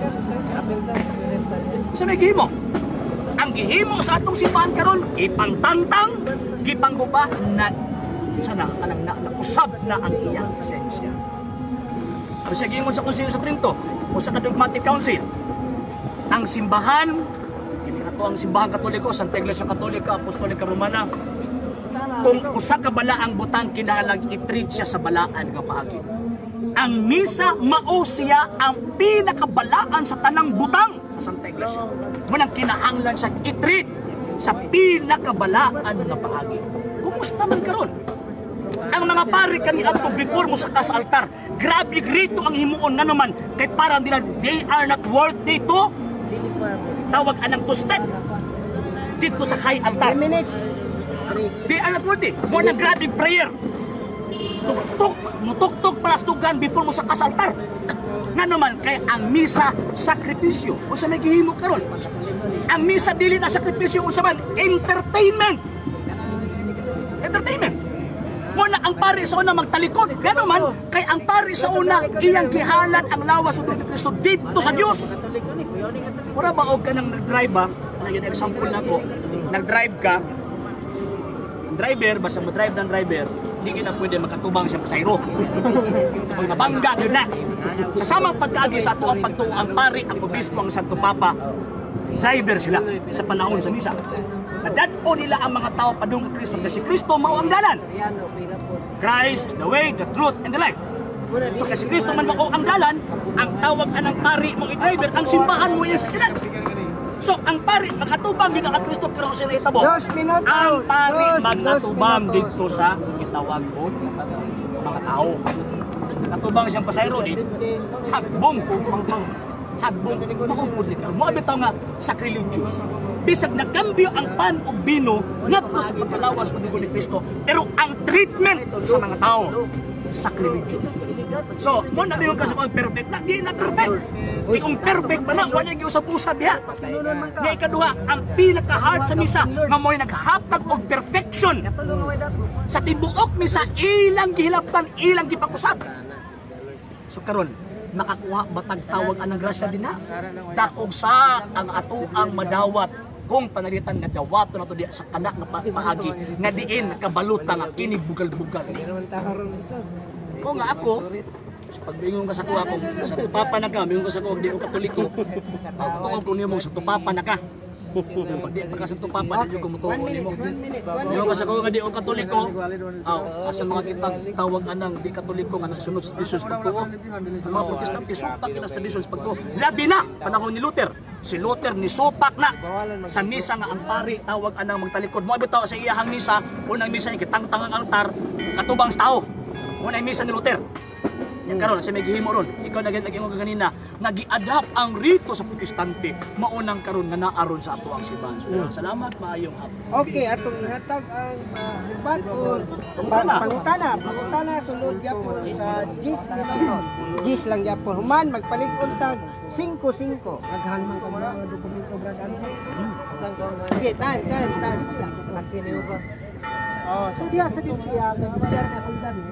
Sa may gihimo ang gihimo sa atong simbahan karon ipantantang gipangguba na sana anang na, na usab na ang iyang esensya. Kasi gingon sa konsilyo sa Trinto o sa Dogmatic Council, ang simbahan, hindi na to ang simbahan Katoliko, Santa Iglesia Katolika, Apostolika Romana, kung usa ka bala ang butang kinahanglan i-treat siya sa balaan nga paagi. Ang misa mao siya ang pinakabalaan sa tanang butang sa Santa Iglesia. Munang kinahanglan siya i-treat sa pinakabalaan nga paagi. Kumusta man karon? Ang mga pari kani adto before mo sa sa altar, grabe grito ang himuon na naman kay parang nila they are not worthy to tawag anang to step dito sa high altar. They are not worthy. Mo na grabe prayer. Tuk-tuk, mutuk-tuk para stugan before mo sa sa altar. Nga naman kay ang misa sakripisyo. Unsa may gihimo karon? Ang misa dili na sakripisyo unsa man entertainment. Entertainment. Muna ang pari sa una magtalikod. Gano man, kay ang pari sa una, iyang gihalan ang lawas o ni Kristo dito sa Diyos. Mura ba og ka nang nag-drive ba? Naging example na ko. Nag-drive ka, driver, basta mo-drive ng driver, hindi na pwede makatubang siya pasayro. Kung nabangga yun na. Sa samang pagkaagi sa ato ang pagtuo, ang pari, ang obispo, ang Santo Papa, driver sila sa panahon sa misa. Nadadpo nila ang mga tao padung kay Kristo kasi Kristo mao ang dalan. Christ is the way, the truth, and the life. So kasi Kristo man mao ang dalan, ang tawag anang pari mong i-driver, ang simbahan mo yan sa kinan. So ang pari makatubang din ang Kristo pero sa itabo. Ang pari makatubang dito sa itawag ko mga tao. Katubang siyang pasayro di. Hagbong kung pang pang hagbong maupod ni karon. Mo abitaw nga sacrilegious. Bisag nagkambyo ang pan o bino ngadto sa pagkalawas og dugo ni Kristo, pero ang treatment sa mga tao sacrilegious. So, mo na yung kasi kung perfect na, di na perfect. Di kung perfect pa na, wala yung usap-usap diha. Nga ikaduha, ang pinaka-hard sa misa, nga mo'y naghatag og perfection. Sa tibuok misa, ilang gihilaptan, ilang gipakusap. So karon, makakuha batag tawag anang grasya din ha. Dakog sa ang ato ang madawat kung panalitan nga dawato na to diya sa kanak nga pa paagi nga diin kabalutan nga kini bugal-bugal. Ko nga ako pagbingon ka sa kuha ko sa tupapa na ka, mingon ka sa kuha di ko katoliko. Ako ko nimo sa tupapa na ka. Pag di pa ka sa tupapa di ko mutuo nimo. Mingon ka sa kuha nga di ko katoliko. Aw, asa mga kitang tawag anang di katoliko nga nasunod sa Jesus pagtuo. Ang mga protestante supak na sa Jesus pagtuo. Labi na panahon ni Luther. Si Luther ni supak na sa misa nga ang pari tawag anang magtalikod mo bitaw sa iyahang misa unang misa ni kitang-tang ang altar katubang sa tao unang misa ni Luther yan karon sa may gihimo ron ikaw na naging mo ganina nagi-adapt ang rito sa protestante maunang karon nga naaron sa ato ang simbahan. So, salamat maayong hapon. Okay, atong hatag ang uban o pangutana, pangutana sulod gyapon sa Gis gyapon. Gis lang gyapon. Human magpalig-on tag singko singko. Naghan man ka mga dokumento brad answer. Sige, tan tan tan. Continue ba? Oh, so diha sa Biblia nagbayar na kung ganit.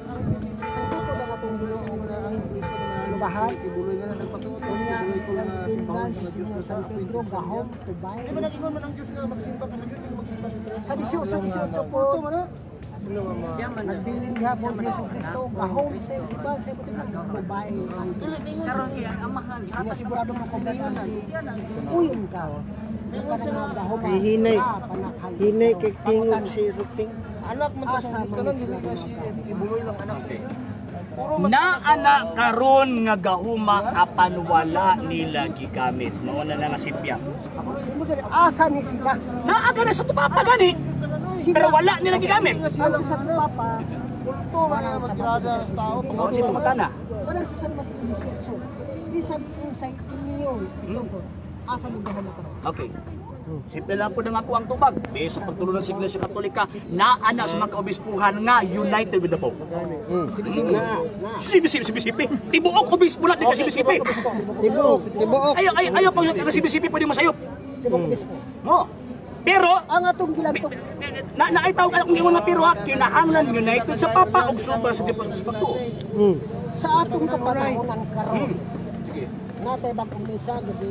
Ito lang atong dulo ang simbahan ibuloy nga nang pagtuon niya ang pingan sa San Pedro gahom tubay. Di ba nagingon man ang Dios nga magsimba ka sa Dios magsimba sa bisyo sa bisyo sa po. Nagdiling gihapon si Yesu Kristo gahom sa simbahan sa puting tubay. Karon kay ang mahal. Ano sigurado mo ko ngayon uyon ka. Kay hinay hinay kay tingog si Ruting anak man ta sa kanon dili ka si ibuloy lang anak. Na ana karon nga gahuma apan wala nila gigamit mao na nga sipya asa ni sila naa gani sa tupapa gani pero wala nila gigamit ano sa papa kulto man ang magirada sa tao mao si pangutana wala sa San Mateo bisan sa inyo asa mo gahama ka okay. Simple lang po ng ako ang tubag. Based sa pagtulungan sa Iglesia Katolika na ana sa mga kaobispuhan nga united with the Pope. Sibi-sibi. Sibi-sibi, sibi-sibi. Tibuok obispo na di ka sibi-sibi. Tibuok, tibuok. Ayaw, ayaw, ayaw pang ka sibi-sibi pwede masayop. Tibuok obispo. Mo. Pero Ang atong gilagtog na naitaw ka kung ingon nga pero ha, kinahanglan united sa Papa ug suba sa deposito sa pagtuo. sa atong kapanahonan karon. Natay bagong misa gabi.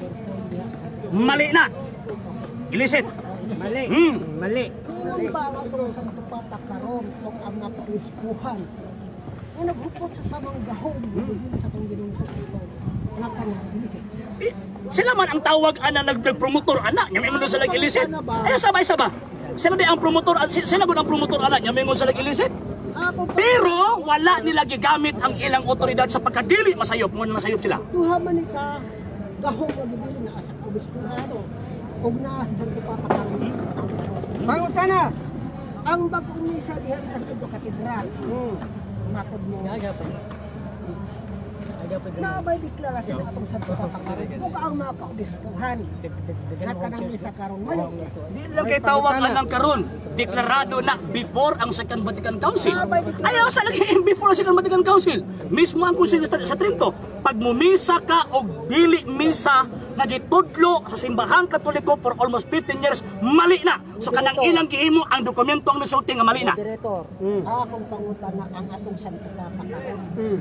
Mali na. Illicit. Mali. Hmm. Mali. Tingnan ba ang atong sa tupata karon kung ang napaispuhan nga naghupot sa samang gahom hmm. sa atong Ginoong Kristo nga kana illicit. Eh, sila man ang tawag ana nag-promotor ana, nya mingon sa illicit. Ay sabay sabay. Sila di ang promotor, sila gud ang promotor ana, nya mingon sa illicit. Pero wala nila gigamit ang ilang otoridad sa pagkadili masayop, mo masayop sila. Duha man ni ka gahom nga gibili na sa obispo ug naa sa Santo Papa karon. Pangutana. Ang bagong misa diha sa Santo Katedral. Hmm. Matod mo. Naabay deklarasyon ng atong Santo Papa karon. Kung ang mga kaobispuhan nga kanang misa karon mali. Di lang kay tawag anang karon. Deklarado na before ang Second Vatican Council. Ayaw sa lagi before ang Second Vatican Council. Mismo ang konsilyo sa Trento. Pag mumisa ka og dili misa na gitudlo sa simbahang Katoliko for almost fifteen years, mali na. So kanang ilang gihimo ang dokumento ang resulti nga mali na. Direktor, akong pangutana ang atong Santo Papa karon.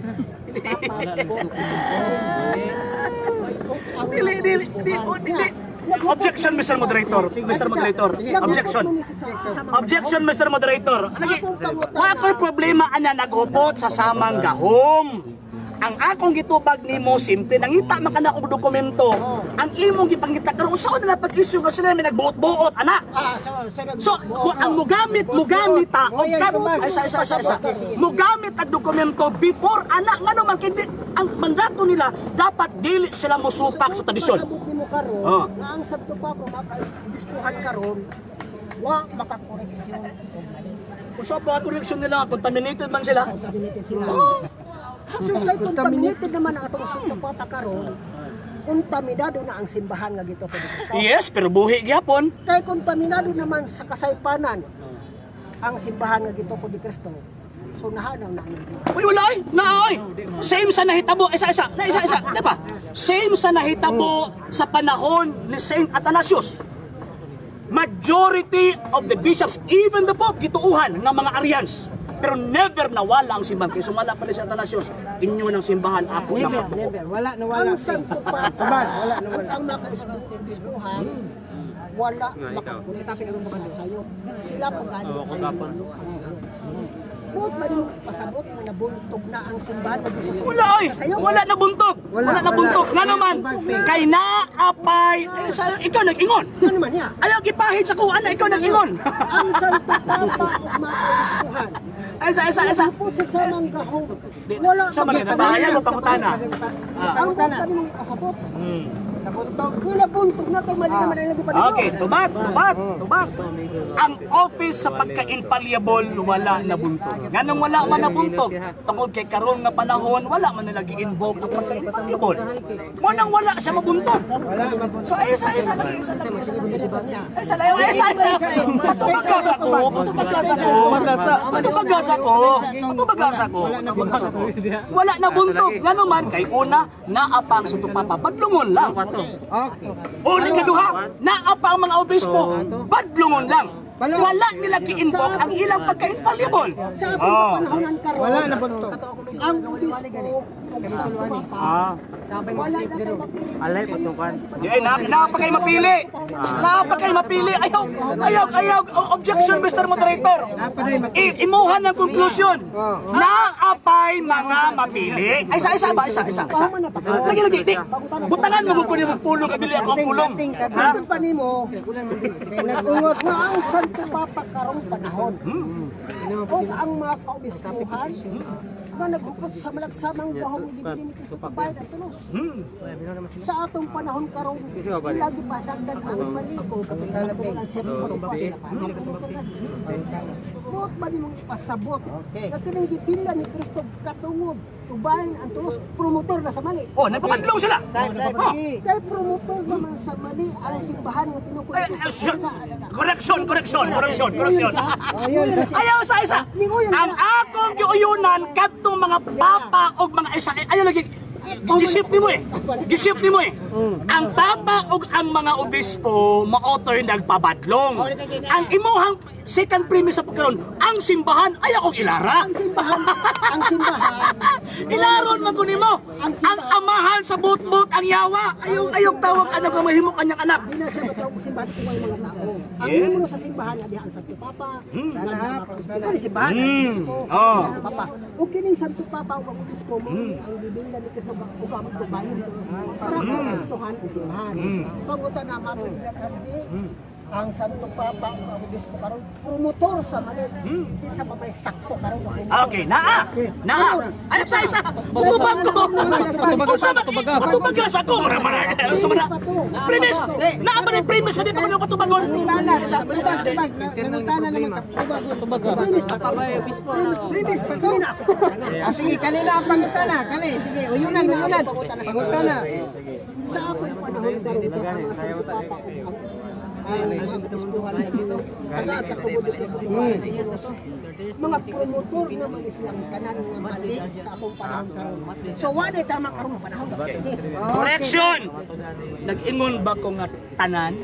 Dili dili dili. Objection, Mister Moderator. Mister Moderator. Objection. Objection, Mister Moderator. Lagi, wa ko'y problema ana nag-upot sa samang gahom. Ang akong gitubag nimo simple nangita man kana og dokumento. Ang imong gipangita karon usaon na pag-issue nga sila may nagbuot-buot ana. So, ang mugamit mugamit ta og ay sa isa isa isa. Mugamit ang dokumento before ana ngano man kay ang mandato nila dapat dili sila mosupak sa tradisyon. Mo karon Oh. nga ang Santo Papa maka-obispuhan karon wa makakoreksyon og mali. Kung sa pa correction nila, contaminated man sila. Contaminated sila. So kay contaminated naman ang atong Santo Papa karon. Kontaminado na ang simbahan nga gito pwede Kristo. Yes, pero buhi gyapon. Kay kontaminado naman sa kasaypanan ang simbahan nga gito pwede Kristo. So nahanaw na ang simbahan. Uy, wala ay, naay. Same sa nahitabo, isa-isa, na isa-isa, di ba? Same sa nahitabo sa panahon ni Saint Athanasius. Majority of the bishops, even the Pope, gituuhan ng mga Arians. Pero never nawala ang simbahan. Kaya sumala pa rin si Athanasius, inyo ng simbahan, ako ng Never, pagbuko. never. Wala na wala. Ang Santo Papa, Tabas, wala na wala. ang nakaisbuhan, wala makakulit sa sayo. Sila po gano'n kayo. Buot ba rin pasabot na nabuntog na ang simbahan? Wala ay, wala na buntog. Wala, Wala, na buntog. wala. Nga naman, kay naapay, eh, sa, ikaw nag-ingon. Ano man niya? Ayaw gipahid sa kuha na ikaw nag-ingon. Ang Santo Papa ug makaisbuhan. Ay, isa, isa, isa. Put sa samang gahong. Wala Sa mga nabahayan mo pangutana. Ang buta rin mong pasabot. Nabuntog. Wala buntog na ito. Mali naman ang lagi pa dito. Okay, tubag, tubag, tubag. Ang office sa pagka-infallible, wala na buntog. Ganong wala man na buntog, tungkol kay karon nga panahon, wala man na lagi invoke ang pagka-infallible. Mo nang wala siya mabuntog. So, ay, isa, isa, lagi, isa, lagi, isa, lagi. Ay, isa, lagi, ay, isa, isa. Patubagas ako, patubagas ako, patubagas ako, patubagas ako, patubagas ako. Wala na buntog. Ganong man, kay una, naapang sa tupapa, badlungon lang. Okay. O nikaduha, naapa ang mga obispo, badlungon lang. Wala nila gi-invoke ang ilang pagka-infallible. Sa atong panahon karon. Wala na buntog. Ang obispo ug Santo Papa. Wala na kayo mapili. Alay patukan. Ay, na, napa kayo mapili. Napa kayo mapili. Ayaw, ayaw, ayaw. Objection, Mister Moderator. I- imuhan ng conclusion. Naapay mga mapili. Ay, isa, isa ba? Isa, isa, isa. Lagi, lagi. Di. Butangan mo kung yung pulong. Kabili ako ang pulong. Ha? Ito pa nimo. Nag-ungot nga ang Santo Papa karong panahon. O ang mga kaobispuhan nga naghupot sa malagsamang gahong ibigay ni Kristo kabayad at tulos. Sa atong panahon karong ilagi pasagdan ang mali o pagkakalabunan ang sermon pa sila. Buot ba nimong ipasabot na kining gipila ni Kristo katungod tubayan ang tulos promotor na sa mali. Oh, napapadlong sila. Oh. Kay promotor naman sa mali ang simbahan nga tinukulo. Ay, ay, siya- Correction, correction, correction, correction. Ayaw sa isa. Ang akong giuyunan kadtong mga papa o mga isa, ayaw lagi. Gisip ni mo eh. Gisip ni mo eh. Ang papa o ang mga obispo maotoy nagpabadlong. Ang imuhang second premise sa pagkaroon, ang simbahan ay akong ilara. Ang simbahan, ang simbahan, Ilaron man kunin mo. Ang amahan sa butbut ang yawa. Ayaw ayaw tawag anak ka mahimok kanyang anak. di na siya matawag simbahan kung may mga tao. Ang numero sa simbahan nga diha ang Santo Papa, ang simbahan, ang obispo, Oh. Santo Papa. O kining Santo Papa ug ang obispo mo ang bibinggan ni Kristo ug ang tubayan para protektahan ang simbahan. Pangutan na mato ang Santo Papa ug ang obispo karon promotor sa mali. Sa papay sakto karon nga. Okay, naa. Naa. Ayaw sa isa. Utubag ko. Utubag ka sa ako. Maramara. Sa mana. Premise. Naa ba ng premise? Hindi pa ko yung patubagon. Nanutana naman katubag. Premis pa premis pa kini na ako. Ah, sige, kanila ang pangutana. Kani, sige, uyunan, uyunan. Pangutana. Sa atong panahon karon ang Santo Papa ug ang ang obispuhan nga dito taga katubod sa simbahan. Mga promotor naman silang kanan nga mali sa atong panahon karon. So wala tama karon panahon. Correction. Nag-ingon ba ko nga tanan?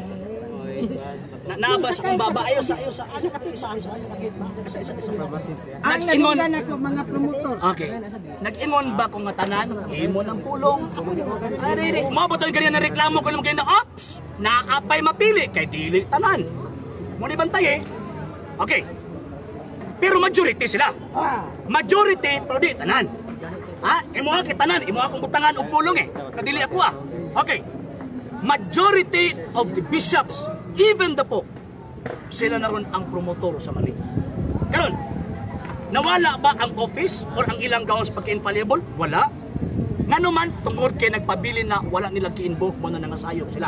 Na naabas akong baba. Ayaw sa, ayaw sa. Ayaw sa, isa, isa, isa, isa, isa. Ang Nag-ingon. nadugan ako mga promotor. Okay. Nag-ingon ba ko nga tanan? Imo ng pulong. Ay, di, mabot ang ganyan na reklamo ko naman kayo na, ops! Naapay mapili kay dili tanan. Muna bantay eh. Okay. Pero majority sila. Majority, pero di tanan. Ha? Imo nga kay tanan. Imo akong butangan og pulong eh. Kadili ako ah. Okay. Majority of the bishops, even the Pope, sila na ron ang promotor sa mali. Karon, nawala ba ang office or ang ilang gawang pagka-infallible? Wala. Nga naman, tungkol kay nagpabili na wala nila ki-invoke mo na nangasayop sila.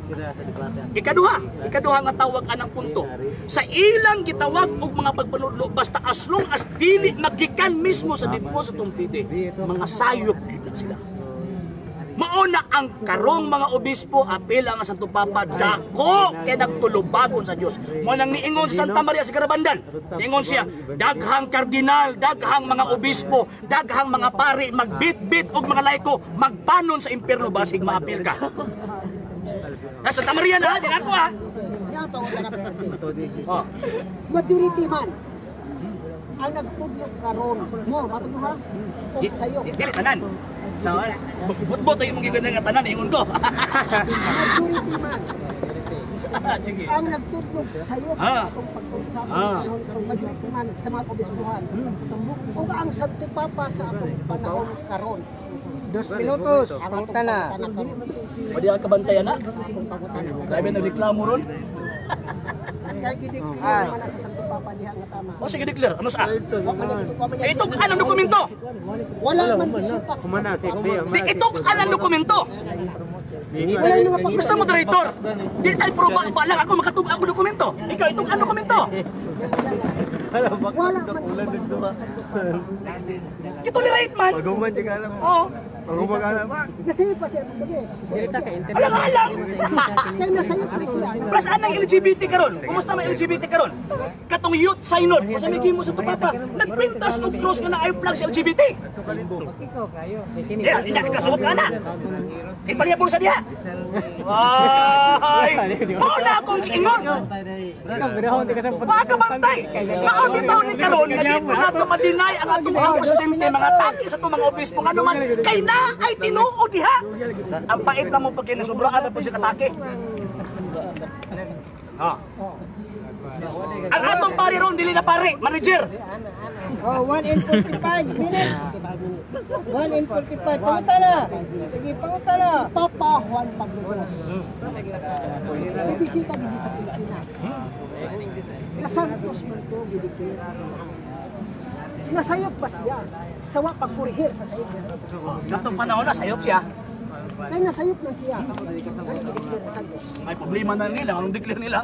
Ikaduha, ikaduha nga tawag anang punto. Sa ilang gitawag og mga pagpanudlo basta as long as dili magikan mismo sa deposit ng fide, mga sayop gid sila. Mauna ang karong mga obispo apil ang Santo Papa dako kay nagtulubagon sa Dios. Mo nang niingon sa Santa Maria sa Carabandan. Niingon siya, daghang kardinal, daghang mga obispo, daghang mga pari magbit-bit og mga laiko magpanon sa impierno basig maapil ka. Na Santa Maria na diyan ako ah. Yan to ang tanap. Oh. Majority man ang nagtudlok karon mo matuduha o sayo. Dili tanan. So, butbot yung mga ganda nga tanan, ingon ko. Majority man Sige. ang nagtudlok sayo Ah. atong pag-usap Ah. karon karong majority man sa mga obispuhan. Ug ang Santo Papa sa atong panahon karon. Dos minutos, pangutana. Pwede ang kabantayan na? Grabe nagreklamo ron. Kaya gidik man sa Santo Papa diha nga tama. O sige, declare. Ano sa? Wa man dito, wa man Eh, ito anong dokumento? wala man gisupak. Di, ito anong dokumento? Wala yung mga Gusto mo, Director? Di tayo proba ba lang ako makatugag ako dokumento? Ikaw, itong ano dokumento? wala man. Kitolerate man. Paguman di ka alam. Oo. Paguman ka alam. Kasi pa siya magdagi. Alam nga alam. Kaya nasayot pa siya. Plus, anong L G B T karon? Kumusta may L G B T karon? Katong youth synod. Kung sa may mo sa Papa, nagpintas og cross nga na ay flag sa L G B T. Hindi, hindi ka kasuot ka na. Ipaliyapon sa diha. Ay! Mauna akong kiingon. Mga kabantay. Maabitaw ni karon nga di pa nato madinay ang atong mga presidente, mga taki sa itong mga obispo nga naman kay na ay tinuod diha. Ang pait na mo pag kinasubraan na po si katake. Ah. Ang atong pare ron, dili na pare, manager. Oh, one in forty-five minutes. one in forty-five. Pangutana. Sige, pangutana. Papa Juan Paglulos. Bibisita din sa Pilipinas. Na Santos man to gidikira. Nasayop pa siya. Sawa pagkurihir sa sayop niya. Katong panahon na, sayop siya. Kaya nasayop na siya. Ano gidikira sa Santos? May problema na nila, anong declare nila?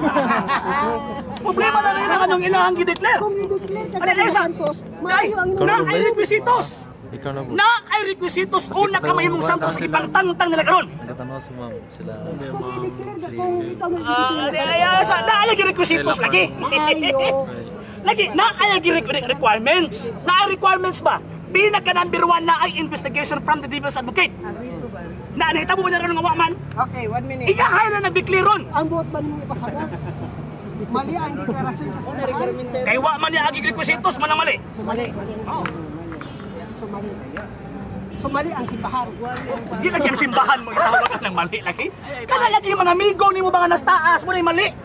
Problema na nila, anong inahang i-declare? Kung i-declare ka Ano sa isa? Santos, Ay, maayo ang na ay requisitos! Ikaw na po. Na ay requisitos una ka mahimong santos ipangtangtang nila karon. Tatanaw si ma'am. Sila. Kung i-declare ka kung ikaw na Ah, i-declare ay ay sa na ay lagi requisitos lagi. maayo. Lagi na ay lagi re- requirements. Na ay requirements ba? Pinaka number one na ay investigation from the devil's advocate. Na nahitabo mo na ron nga wa man. Okay, one minute. Iyahay na nag-declare ron. Ang buot ba ninyo ipasabot? Mali ang deklarasyon sa simbahan. Kay wa man niya agi requisitos man ang mali. Sumali. Oh. Sumali. Sumali ang simbahan. Di lagi ang simbahan mo itawag ka ng mali lagi. Kada lagi yung mga amigo ni mo mga nastaas mo na yung mali.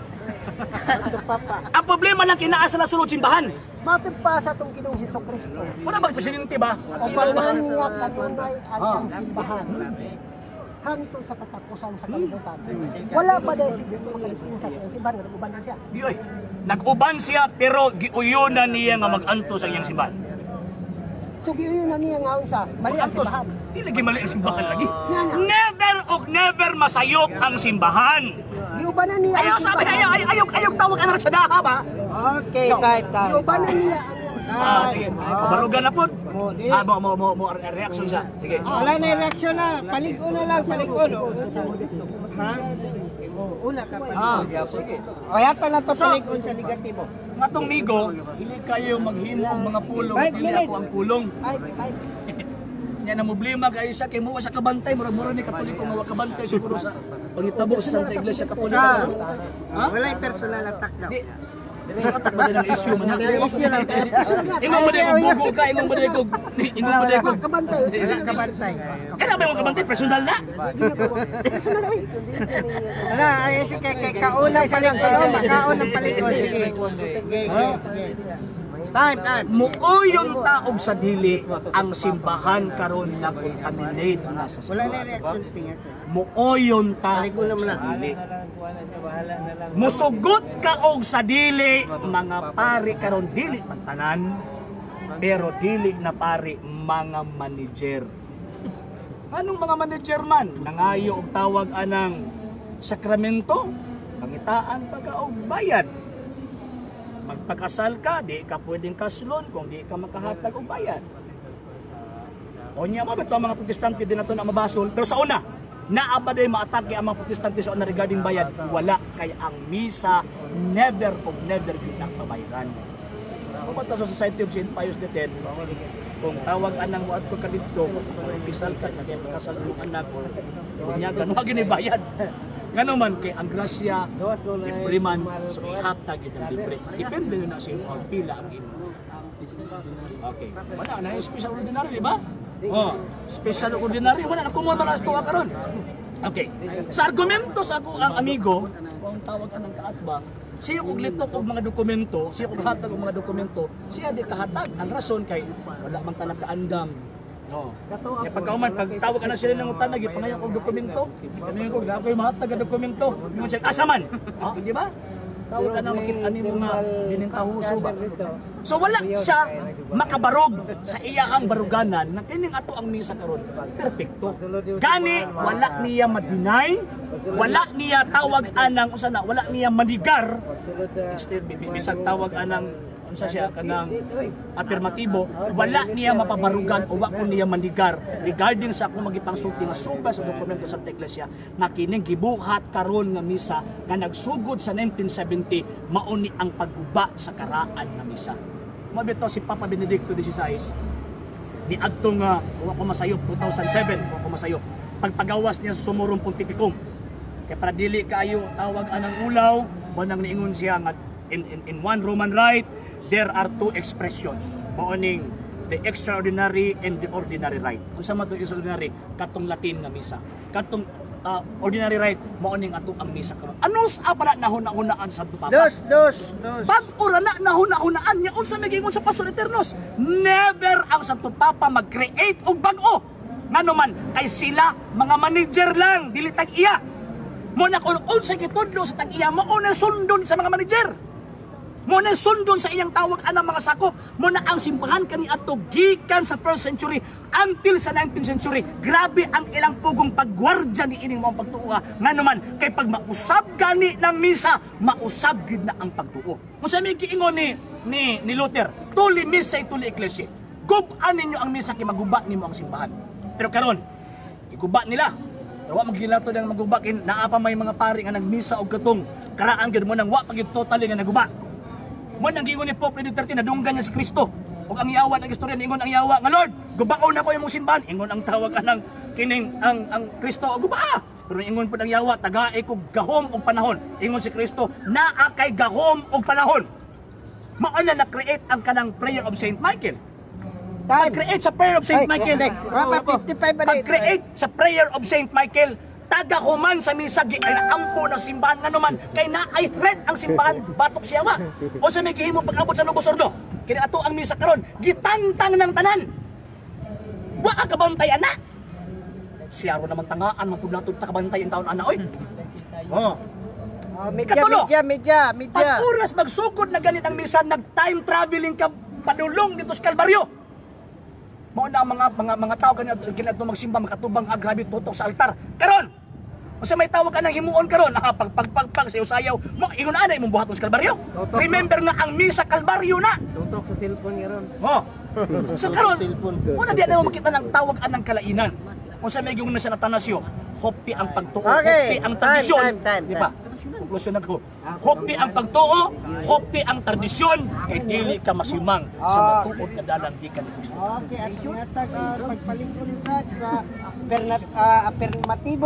Ang problema lang kinaasa lang sulod simbahan. Matib pa sa itong Ginoong Hesukristo. Wala bang presidente ba? O banan niya kanunay ang simbahan. Hangtod sa katapusan sa kalibutan. Wala pa dahil si Kristo makalispinsa sa simbahan. Nag-uban na siya. Di oy. Nag-uban siya pero giuyonan niya nga mag-anto sa iyang simbahan. So giyon na niya ngaon sa mali ang Antos, simbahan. di lagi mali ang simbahan lagi. Never og never masayop ang simbahan. Giuban na niya Ayaw ang sabi, simbahan. ayaw, ayaw, ayaw, ayaw tawag ang sa daha ba? Okay, type, type. Giuban na niya ang iyang Ah, simbahan. sige. Pabalugan na po. Ah, mo, mo, mo, mo, reaction siya. Sige. Wala na yung reaksyon na. Paligo na lang, paligo. No? Ha? Oh, una ka pa. Ah, sige. O, yata na to paligon sa negatibo. Atong migo, hindi kayo maghimo og mga pulong, Five dili minutes. ako ang pulong. Ay, ay. Nya na problema kayo siya kay mo sa kabantay, mura-mura ni Katoliko nga kabantay siguro sa pangitabo sa Santa Iglesia Katolika. Ha? Wala yung personal attack daw. Di. Sa katak ba din ang issue mo na? Issue lang. Ingon ba din kog bugo ka, ingon ba din kog, ingon ba din kog. Kabantay. Kabantay. Kaya ba yung kabantay personal na? Personal ay. Wala, ay si kay kay kaunang paligon. Makaon ng paligon. Sige. Sige, sige. Time, time. Muoyon taog sa dili ang simbahan karon na contaminate na sa Wala na simbahan. yung reaction finger. Muoyon taog sa dili. Musugot ka og sa dili mga pari karon dili man tanan pero dili na pari mga manager. Anong mga manager man? Nangayo og tawag anang sakramento, pangitaan pagka og bayad. Magpakasal ka, di ka pwedeng kaslon kung di ka makahatag og bayad. O niya mo, ito ang mga protestante din na ito na mabasol. Pero sa una, naaba day maatake ang mga protestante sa una regarding bayad. Wala, kay ang misa never og never ginagpabayaran. Kung ba't sa Society of Saint Pius the tenth, kung tawag anang mo at ka dito, kung pisal ka, kaya magkasal ang anak, o kunya, gano'n ka ginibayad. Gano'n man, kay ang grasya, libre man, so ihatag yun ang libre. Depende yun na sa iyo, ang pila ang ino. Okay. Wala na yung special ordinary, di ba? Oh, special ordinary, wala na kumuha mga astuwa karon. Okay. Sa argumento sa ako ang amigo, kung tawag ka ng kaatbang, siya kung litok og mga dokumento, siya kung hatag og mga dokumento, siya di kahatag. Ang rason kay wala man ta nakaandam. No. Kaya pagkauman, pag tawag ka na sila ng utanag, ipangayon og dokumento, kanayon ko, gakoy mahatag ang dokumento. Hindi mo siya, asaman! Oh, di ba? Tawag ka na makita ni mga binintahuso ba? So wala siya makabarog sa iyahang baruganan na kining ato ang misa karon. Perfecto. Gani wala niya madinay, wala niya tawag anang usa na, wala niya manigar. Instead bisag tawag anang unsa siya kanang afirmatibo, wala niya mapabarugan o wa ko niya manigar regarding sa akong magipangsulti nga suba sa dokumento sa Iglesia na kining gibuhat karon nga misa nga nagsugod sa nineteen seventy mauni ang pagguba sa karaan nga misa. Mabito si Papa Benedicto the sixteenth ni adtong nga uh, wa ko masayop two thousand seven wa ko masayop pagpagawas niya sa Summorum Pontificum kay para dili kaayo tawag anang ulaw mo nang niingon siya nga in, in, in one Roman rite there are two expressions mooning the extraordinary and the ordinary rite. Unsa man to extraordinary katong Latin nga misa, katong uh, ordinary rite mooning ato ang misa karon. Anus para nahuna-hunaan sa Santo Papa? Dos, dos, dos. Pag ura na nahuna-hunaan niya unsa magiingon sa Pastor Eternos, never ang Santo Papa mag-create og bag-o. Ngano man kay sila mga manager lang dili tag iya. Mo na kun unsa kitudlo sa tag iya mao na sundon sa mga manager. Mo na sundon sa iyang tawag anang mga sakop. Mo na ang simbahan kani adto gikan sa first century until sa nineteenth century. Grabe ang ilang pugong pagwardya ni ining mga pagtuo. Ngano man kay pag mausab gani ng misa, mausab gid na ang pagtuo. Mo sa mi giingon ni ni ni Luther, tuli misa tuli eklesya. Gub-an ninyo ang misa kay maguba nimo ang simbahan. Pero karon, iguba nila. Pero wa magilato ng maguba kin naa pa may mga pari nga nagmisa og katong karaan gid mo nang wa pagid totally nga naguba. Mo nang giingon ni Pope Leo the thirteenth na dunggan niya si Kristo. Ug ang yawa ng istorya ingon ang yawa nga Lord, gubaon ako imong simbahan. Ingon ang tawag anang kining ang ang Kristo guba. Pero ingon pud ang yawa tagae ko gahom og panahon. Ingon si Kristo naa kay gahom og panahon. Mao na na-create ang kanang prayer of Saint Michael. Pag-create sa prayer of Saint Michael. Pag-create sa prayer of Saint Michael, tagahuman sa misa gi ay ampo ng simbahan nga naman kay na ay threat ang simbahan batok siya wa. O sa may gihimo pag-abot sa Lubos Ordo. Kini ato ang misa karon gitantang ng tanan. Wa ka kabantay ana. Siya ro naman tangaan man pud nato ta kabantay ang taon ana oy. Oh. Oh, media, media, media, media. Pag oras magsugod na ganit ang misa, nag-time traveling ka padulong dito sa Kalbaryo. Mao na ang mga mga mga tao kanina kinaadto magsimba makatubang agrabi tutok sa altar. Karon. Unsa may tawag ka nang himuon karon? Ah, pag pag pag, pag sayaw-sayaw, mo ingon ana imong buhaton sa Kalbaryo. Remember nga ang misa Kalbaryo na. Tutok sa cellphone karon. Oh. So karon, mo na di na makita ng tawag anang kalainan. Unsa may giingon sa Atanasio, hopti ang pagtuo, Okay. hopti ang tradisyon, Time, time, time, di ba? Konklusyon ako. Hopti ang pagtuo, hopti ang tradisyon, kay dili ka masimang sa matuod nga dalan gikan ni Kristo. Okay, at tinatag uh, pagpalikod ka sa pernat, uh, afirmatibo.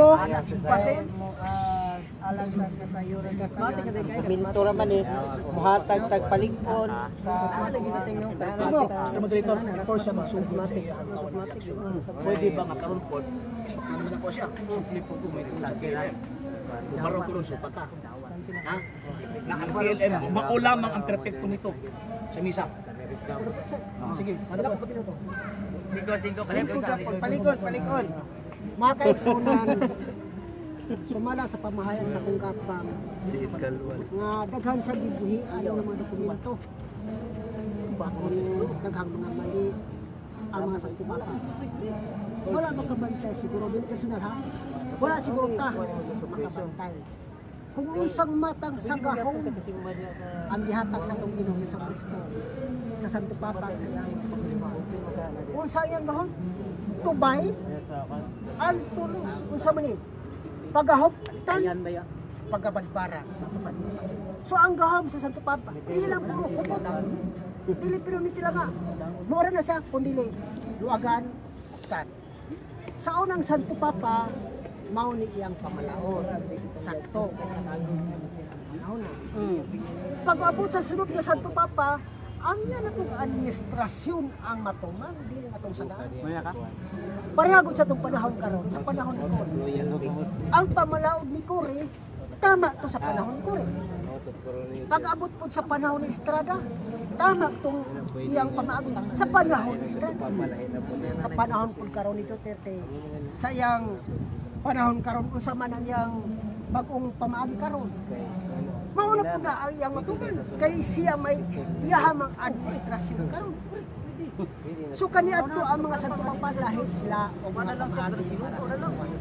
Alang sa kasayuran ka sa mintura man eh, muhatag tagpalikod sa afirmatibo. Mister Moderator, before siya magsugod sa iyang tawag na aksyon, pwede ba nga karon po, isok naman ako siya, supli po ko may tulong sa K L M. Umarong ko ron, supat ka. Ha? Na ang K L M, maulamang ang perpektong ito sa misa. Ah, sige, madala ko pati na ito. Singko, singko, Palikod, palikod. Mga kaigsunan, sumala sa pamahayan sa kong kapang nga daghan sa gibuhian ng mga dokumento. Bakit daghang mga mali ang mga Santo Papa. Wala magkabansay siguro din personal ha. wala siguro ta makabantay. Kung isang matang sa gahong ang gihatag sa itong Ginoong Jesucristo sa Santo Papa sa iyang pagkisma. Kung sa iyang gahon, tubay, ang tulos, kung sa manit, pagahoptan, pagabadbara. So ang gahom sa Santo Papa, dili lang puro kupot. Dili pero niti lang nga. Mura na siya, kung dili, luagan, optan. Sa unang Santo Papa, mao ni iyang pamalaon. Sakto kasi pamalaon na. Mm. Pag-abot sa sunod na Santo Papa, ang yan atong administrasyon ang matuman, dili nga atong sadaan. Parehagod sa itong panahon karon, sa panahon ni Kore. Ang pamalaon ni Kore, tama to sa panahon ni Kore. Pag-abot po sa panahon ni Estrada, tama itong iyang pamaagi sa panahon ni Estrada. Sa panahon po karon ni Duterte, sa iyang panahon karon kung sa man ang iyang bagong pamaagi karon. Mauna po na ang iyang matuman, kay siya may iyahamang administrasyon karon. So kaniadto ang mga santo papalahit sila o mga pamaagi para sa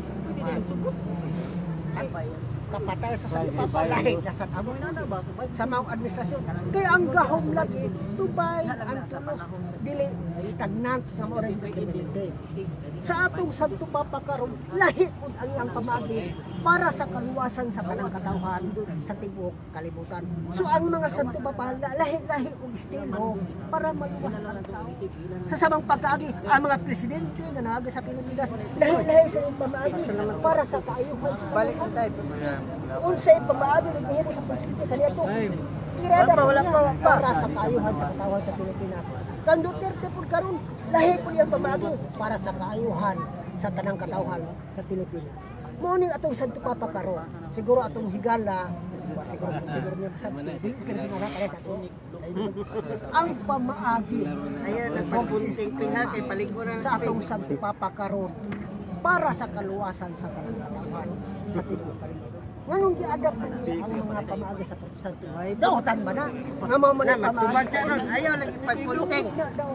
kapatay sa santo papalahit na sa amo sa mga administrasyon. Kaya ang gahom lagi tubay ang tulos dili stagnant nga mo rin depende. Sa atong santo papa karon lahi pud ang iyang pamaagi para sa kaluwasan sa tanang katawhan sa tibuok kalibutan. So ang mga santo papa lahi-lahi og estilo para maluwas ang tao. Sa samang pagkaagi ang mga presidente nga naagi sa Pilipinas lahi-lahi sa iyang pamaagi para sa kaayuhan sa balik unsay pamaagi nga gihimo sa presidente kaniadto. Tirada wala pa para sa kaayuhan sa katawhan sa Pilipinas. Kang Duterte pud karon lahi pud iyang pamaagi para sa kaayuhan sa tanang katawhan sa Pilipinas. Morning atong Santo Papa karon. Siguro atong higala, siguro siguro niya sa pinaka kaya sa ato. Ang pamaagi ayan nagpabunting pinha kay paliguran sa atong Santo Papa karon para sa kaluwasan sa tanang katawhan sa tibuok kalibutan. Nganong giadap nila ang mga pamaagi sa protestante? Daotan ba na? Nga mo man pamaagi sa nun. Ayaw lagi pagpunting.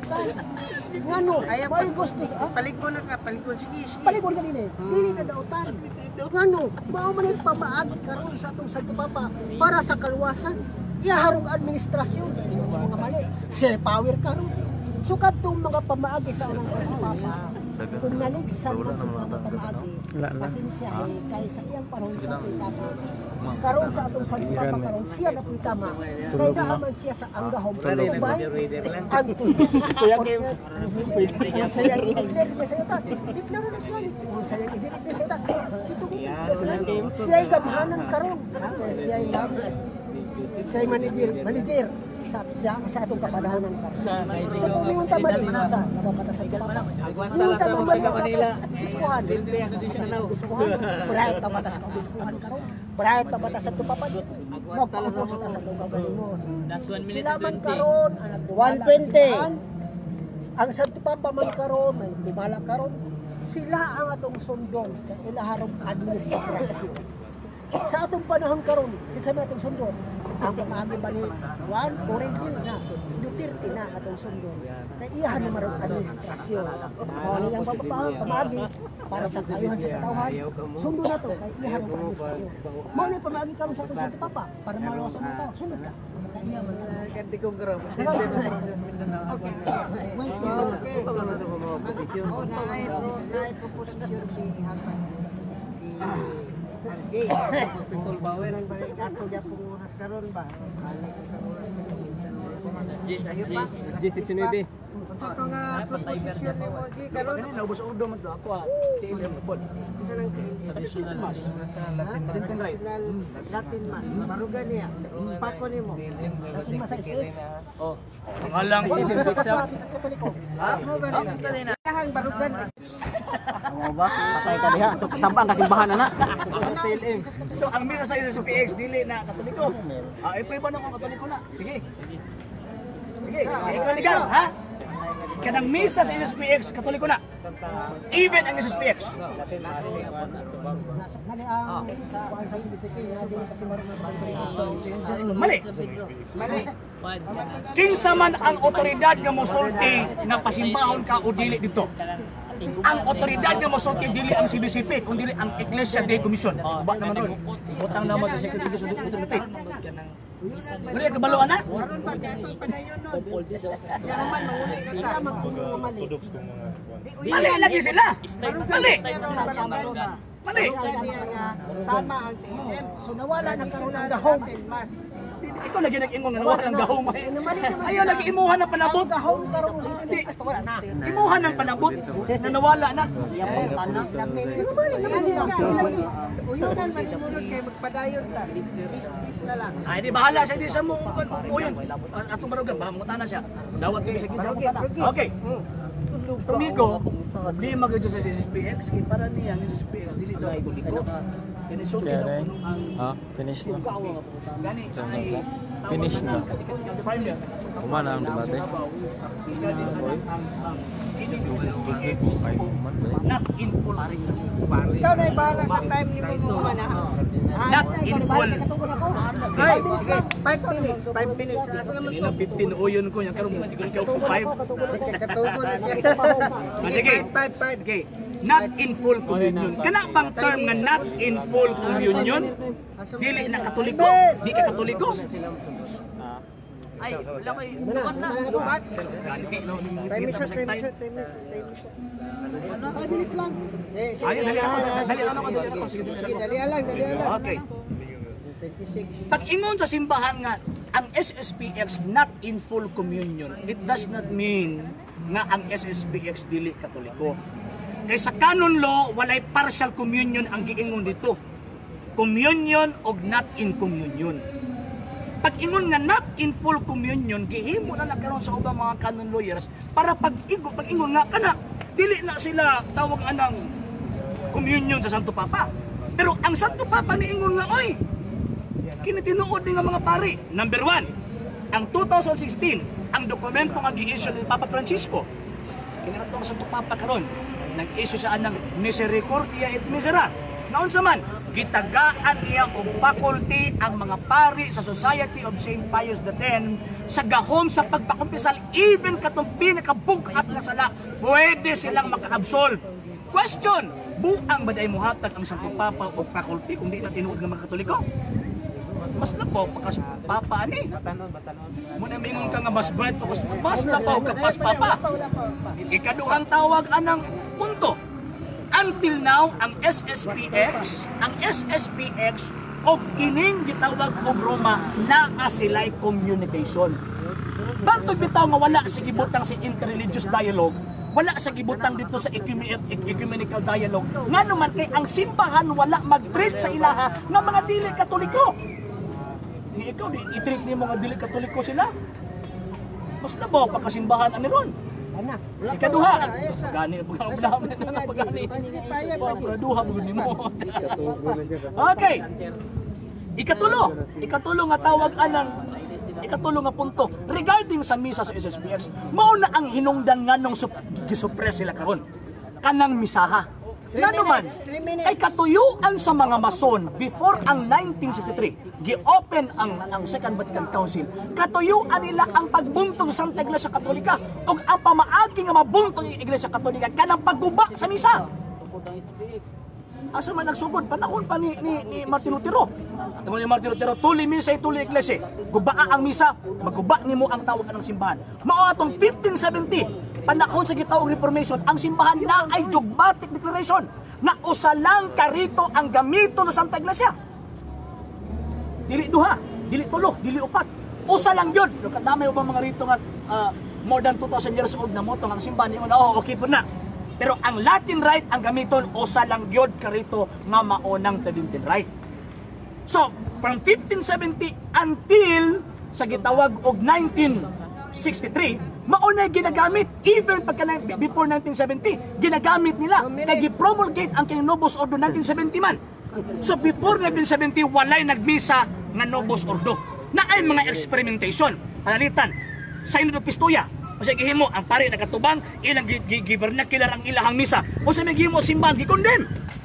Ngano? Ayaw may gusto. Paligon na ka, paligon. Sige, sige. Paligon ka din eh. Dili na daotan. Ngano? Mao man yung pamaagi karon sa atong Santo Papa para sa kaluwasan. Iharong administrasyon. Mga mali. Say power karon. So katong mga pamaagi sa unang Santo Papa, kung naligsan mo ang mga pamaagi, pasensya eh, kaya sa iyang panahon siya po'y tama. Karon sa atong Santo Papa karon siya na po'y tama. Kaya naaman siya sa anggahom. Tubay, ang tubig. Kung sayang i-declare niya sa iyo, declare na siya. Kung sayang i-declare niya sa iyo, siya'y gamhanan karon. Kaya siya'y lang. Siya'y manager. Manager. Sa siya sa atong kapanahonan karon. So kung mingon ta mali sa nababatasan sa papa. Mingon ta mali Manila. Biskuhan. Biskuhan. Bright pa batas sa biskuhan karon. Bright pa batas sa papa. Magpaubos ta sa tugaw galingon. Sila man karon one twenty. Ang Santo Papa man karon, may libala karon. Sila ang atong sundon sa ilaharong administrasyon. Sa atong panahon karon, kinsa may atong sundon? Ang pamaagi ba ni Juan Corregil na, si Duterte na atong sundon. Kaya iyahan na marong administrasyon. Mao ni ang pamaagi para sa kaayuhan sa katawhan. Sundo na to, kaya iyahan ang administrasyon. Mao ni pamaagi karon sa atong Santo Papa para maluwas ang tao. Sundot ka. Kaya iyahan man. Kanti kong karon. Okay. Wait, okay. Oh, naay naay proposisyon si Ihapan si Jay, pagpitol bawer ang balik ato ya pungunas karon ba? Balik sa oras ni Jay sixty-nine. Ito nga proposisyon ni mo Jay karon naubos ordo man to ako ah. Tiil mo pod. Ito lang traditional sa Latin traditional Latin man. Barugan niya. Pako nimo. Latin mas oh. Ngalang dito sa ha? Mo ganina. Hang barugan. Mo ba? Patay ka diha. So kasambang kasimbahan ana. So ang misa sa S P X dili na Katoliko. Ah, ipre ba nang Katoliko na? Sige. Sige, ikaw ligaw, ha? Kanang misa sa S P X Katoliko na. Even ang S P X. Mali. Mali. Kinsa man ang otoridad nga mosulti nga pasimbahon ka o dili dito. ang otoridad nga mosulti dili ang C B C P kung dili ang Iglesia de Commission. Ba naman ron. Butang naman sa Secretary of Authority. Wala ka balo ana? Karon pa atol padayon no. Ya naman mauli ka ta magmumali. Mali lagi sila. Mali. Mali. Tama ang T M. So nawala na karon ang gahom. Mas Ikaw lagi nag-ingon nga nawala ng gahong. Ayaw lagi imuhan ng panabot. gahom karon Hindi. Imuhan ng panabot na nawala na. Uyunan manimulot kay magpadayon ta. Bis na lang. Ay di bahala siya di sa mo. Uyon. Atong marugan ba mo na siya. Dawat kami sa gitsa mo na. Okay. Tumigo, di magadyo sa S S P X kay para niya ang S S P X dili daw ay guliko. Kini so Kaya rin. Ah, finish na. gani Finish na. Umana ang debate. Not in full. Ikaw na ibahala sa time ni mo mana. Not in full. Ay, sige, five minutes, five minutes. Ako naman Nila fifteen uyon ko yan karon mo tigil ka five. katugo na siya. Ah, sige. Five, five. Okay. Not in full communion. Kana bang term nga not in full communion? Dili na katoliko? Di ka katoliko? Ay, wala ko bukat na. Bukat. Gani no. Time is shot, time is shot, time is shot. Five minutes lang. Eh, sige, Ay, dali ako, dali ako, dali ako. Sige, Sige, dali ako. dali lang, dali lang. Okay. twenty-six. Pag ingon sa simbahan nga ang S S P X not in full communion, it does not mean nga ang S S P X dili katoliko. Kay sa canon law walay partial communion ang giingon dito. Communion og not in communion. Pag ingon nga not in full communion, gihimo na nagkaroon sa ubang mga canon lawyers para pag igo pag ingon nga kana dili na sila tawag anang communion sa Santo Papa. Pero ang Santo Papa ni ingon nga oy kinitinuod ni nga mga pari. Number one, ang two thousand sixteen, ang dokumento nga gi-issue ni Papa Francisco. Kinarato ang Santo Papa karon, nag-issue sa anang Misericordia et Misera. Naon sa man, gitagaan iya og faculty ang mga pari sa Society of Saint Pius the Tenth sa gahom sa pagpakumpisal even katong pinakabugat na sala, pwede silang maka-absolve. Question, buang ba day muhatag ang Santo Papa og faculty kung di na tinuod nga mga Katoliko? Mas lapaw pakas papa ani. Muna mingon ka nga mas bright pakas mas lapaw ka pas papa. Ikaduhang tawag anang punto. Until now ang S S P X, ang S S P X og kining gitawag og Roma naa sila'y communication. Bantog bitaw nga wala sa gibutang si interreligious dialogue, wala sa gibutang dito sa ecumenical dialogue. Ngano man kay ang simbahan wala mag-treat sa ilaha nga mga dili Katoliko. Ni ikaw, i-treat niyo mga dili Katoliko sila. Mas labaw pagkasimbahan ani ron. Ana, wala Ikaduha, pa. Ayos sa. pagani, pagani, pagani, Payag pa. pagkaduha mo mo. Okay. Ikatulo, ikatulo nga tawag anang ikatulo nga punto regarding sa misa sa S S P X. Mao na ang hinungdan nganong gisuppress sila karon. Kanang misaha. Ngano man, kay katuyuan sa mga mason before ang nineteen sixty-three, gi-open ang ang Second Vatican Council. Katuyuan nila ang pagbuntog sa Santa Iglesia Katolika ug ang pamaagi nga mabuntog ang Iglesia Katolika kanang pagguba sa misa. Asa man nagsugod panahon pa ni ni, ni Martin Lutero. Tamo ni Martin Lutero, tuli misa tuli iglesia. Gubaa ang misa, magguba nimo ang tawag ng simbahan. Mao atong fifteen seventy, panahon sa gitawag Reformation, ang simbahan na ay dogmatic declaration na usa lang karito ang gamito sa Santa Iglesia. Dili duha, dili tulo, dili upat. Usa lang yun. Kadamay ubang mga rito nga uh, more than two thousand years old na mo tong ang simbahan ingon, oh, okay po na. Pero ang Latin Rite ang gamiton usa lang gyud karito nga maunang Tridentine Rite. So, from fifteen seventy until sa gitawag og nineteen sixty-three, maunay ginagamit even pagka before nineteen seventy, ginagamit nila kay gi-promulgate ang king Novus Ordo nineteen seventy man. So before nineteen seventy walay nagmisa nga Novus Ordo. Na ay mga experimentation. Panalitan sa Synod of Pistoia. Kasi gihimo ang pari nakatubang ilang givernacular ang ilahang misa. O sa may gihimo simbahan gikondem.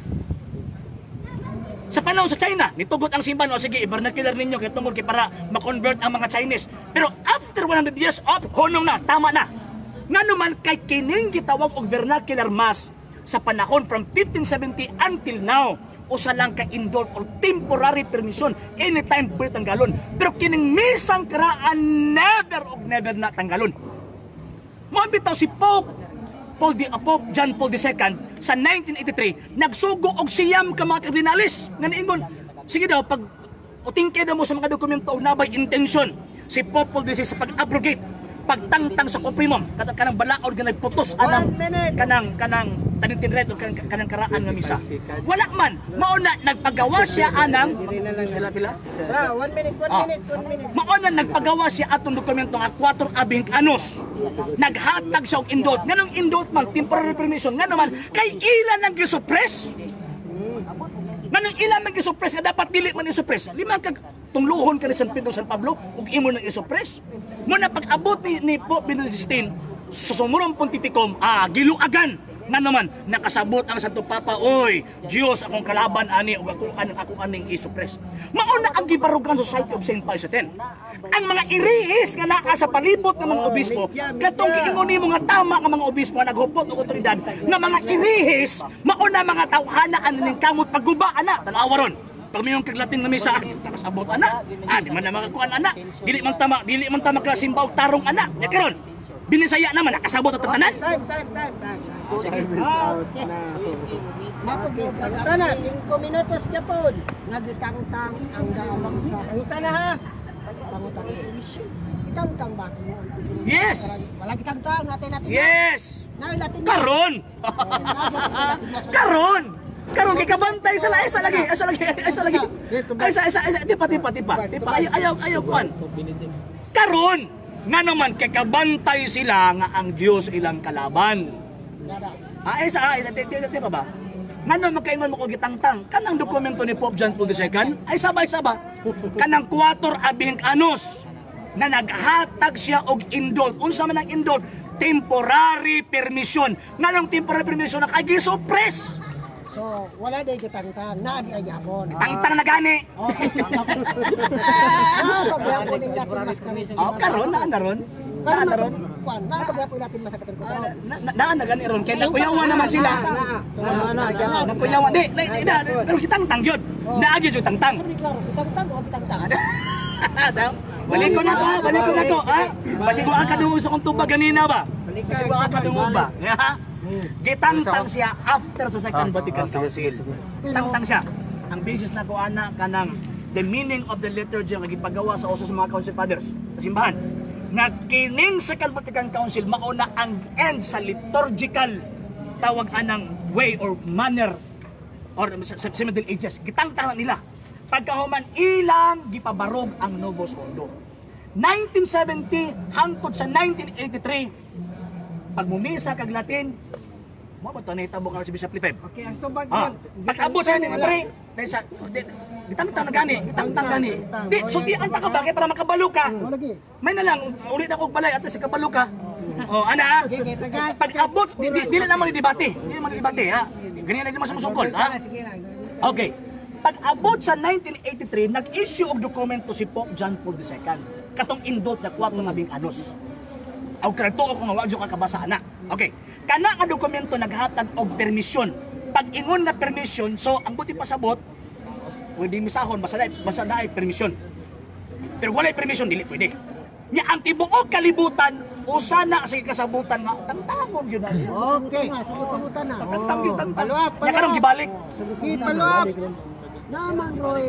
Sa panahon sa China, nitugot ang simbahan o sige i-vernacular ninyo kay tungod kay para ma-convert ang mga Chinese. Pero after one hundred years of honong na, tama na. Nga naman kay kining gitawag og vernacular mass sa panahon from fifteen seventy until now, usa lang ka indoor or temporary permission anytime pwede tanggalon. Pero kining misang karaan never og never na tanggalon. Mo bitaw si Pope Paul the Pope John Paul the Second sa nineteen eighty-three nagsugo og siyam ka mga kardinalis nga niingon sige daw pag utingke daw mo sa mga dokumento og nabay intention si Pope Paul the Sixth sa pag-abrogate pagtangtang sa koprimum katong kanang balaod nga nagputos anang kanang kanang tanintin red o kanang, kanang karaan nga misa wala man mauna nagpagawa siya anang pila pila Ah, one minute, one Ah. minute, one minute. mauna nagpagawa siya atong dokumento nga four abing anos naghatag siya og indult nganong indult man temporary permission nga naman kay ilan ang gisuppress nganong ilan man gisuppress nga dapat dili man isuppress limang kag tungluhon ka ni San Pedro San Pablo ug imo nang isuppress muna pag-abot ni, ni Pope Benedict the sixteenth sa sumurong pontificum ah giluagan nga naman nakasabot ang Santo Papa oy Dios akong kalaban ani ug ako anang ako aning isuppress mauna ang gibarugan Society of Saint Pius X ang mga irihis nga naa sa palibot ng mga obispo katong giingon nimo nga tama nga mga obispo nga naghupot og otoridad nga mga irihis mauna mga tawhana aning kamot pagguba ana tanawa ron pag mayong kaglatin na misa nakasabot ana ah di man na mga kuan ana dili man tama dili man tama klasimba og tarong ana ya karon binisaya naman nakasabot at tanan Time, time, time, time. Matugtana na, cinco minutos Japon. Nagitangtang ang daawang sa Angta na ha. pangutang itangtang ba mo yes wala kitangtang natin natin yes na natin karon karon karon kay kabantay sa lahi sa lagi sa lagi sa lagi ay sa sa tipa tipa tipa tipa ayaw ayaw ayaw kuan karon nga naman kay kabantay sila nga ang Dios ilang kalaban ay sa ay tipa ba ngano magkaingon mo ko gitangtang kanang dokumento ni Pope John Paul the Second ay sabay saba kanang four abing anos na naghatag siya og indult unsa man ang indult temporary permission nganong temporary permission na kay suppress so wala day kitangtang na di ay gapon tangtang na gani oh ah pagyapon ning natin mas kami oh karon na naron na naron kwan na pagyapon natin mas katon ko na na gani ron kay nakuyawan naman sila nakuyawan di pero kitangtang gyud naagi jud tangtang klaro kitangtang o kitangtang balik ko na to balik ko na to ha pasiguan ka dungog sa kong tubag ganina ba pasiguan ka dungog ba ha gitangtang siya after sa Second Vatican Council tangtang siya ang basis na ko ana kanang the meaning of the liturgy nga gipagawa sa uso sa mga council fathers sa simbahan nga kining Second Vatican Council mauna ang end sa liturgical tawag anang way or manner or sa, sa Middle Ages gitangtang nila pagkahuman ilang gipabarog ang Novus Ordo nineteen seventy hangtod sa nineteen eighty-three pag mumisa kag Latin mo ba to nahitabo ka sa Bishop Lefebvre Okay, ang tubag ah pag-abot sa ni pre sa gitangtang na gani gitangtang gani di sulti ang ka ba kay para makabalo ka may na lang ulit ako og balay ato si kabalo ka oh ana pag-abot di, di, dili naman i-debate dili naman i-debate ha ganyan na di mo sa musukol ha okay pag-abot sa nineteen eighty-three nag-issue og dokumento si Pope John Paul the Second katong indult na four abing anos aw karto ko nga wadyo ka kabasa ana okay kana nga dokumento naghatag og permisyon pag ingon na permission so ang buti pasabot pwede misahon basta dai basta dai permission pero wala permission dili pwede nya ang tibuok kalibutan usa na sa kasabutan nga tangtangon gyud na siya Okay. subutan na tangtang gyud tangtang Paluap, nya karong gibalik Paluap. naman Roy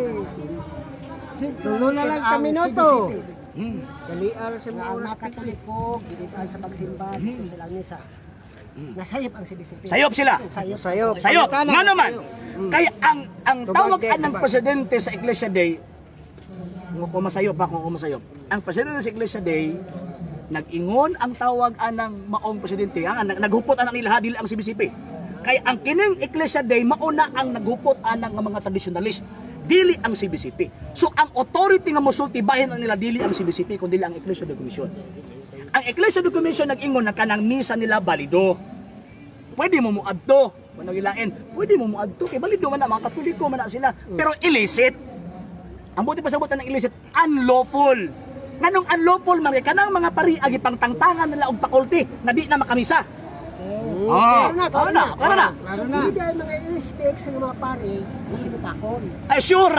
Tulo na lang ka minuto. hmm. Kaliar sa nga mga ang oras nakatalikog dilitan sa pagsimba dito sila misa nasayop ang sibisipi sayop sila sayop Sayop. sayop Kanan. nga naman kay ang ang Tubag tawag din, anang tubag. presidente sa Iglesia Day kung kumasayop pa kung kumasayop ang presidente sa Iglesia Day nag-ingon ang tawag anang maong presidente ha nag- naghupot anang nila dili ang C B C P kay ang kining Iglesia Day mauna ang naghupot anang nga mga traditionalist dili ang C B C P so ang authority nga mosulti bahin ang nila dili ang C B C P kundi ang Iglesia de Commission ang Iglesia de Commission nag-ingon na kanang misa nila balido pwede mo muadto wala gilain pwede mo muadto kay balido man na mga Katoliko man na sila pero illicit ang buti pasabot ng illicit unlawful Nganong unlawful man kay kanang mga pari agi pangtangtangan nila og pakulti na di na makamisa. Ah, Klaro na, klaro ano na, na. klaro na. So, hindi dahil mga i-speak sa mga pare na sinupakon. Ay, sure.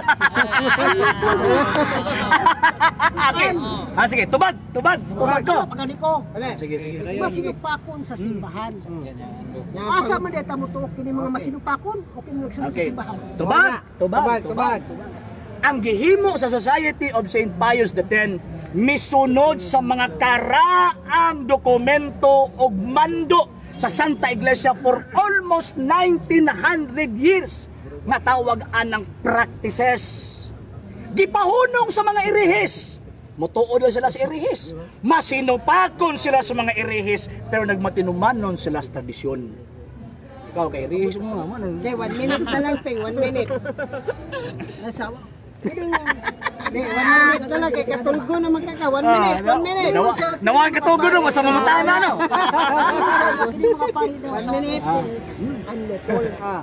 Okay. Ah, sige, tubag, tubag, tubag ko. Pagani ko. Sige, sige. Masinupakon sa simbahan. Asa man deta mo to kini mga masinupakon o kini nagsunod sa Okay. simbahan. Tubag, tubag, Tubag, tubag. Ang gihimo sa Society of Saint Pius the tenth misunod sa mga karaang dokumento ug mando sa Santa Iglesia for almost nineteen hundred years nga tawag anang practices. Gipahunong sa mga irihis. Mutuod lang sila sa irihis. Masinupakon sila sa mga irihis pero nagmatinumanon sila sa tradisyon. Ikaw kay irihis mo naman. Okay, one minute na lang, Ping. One minute. Nasawa. Hindi, one minute na lang. Kay katulgo na magkaka. One minute, one minute. Nawa, nawang katugo no, sa mamutana no. Kini mga pare daw One sa minute. unlawful. Ah.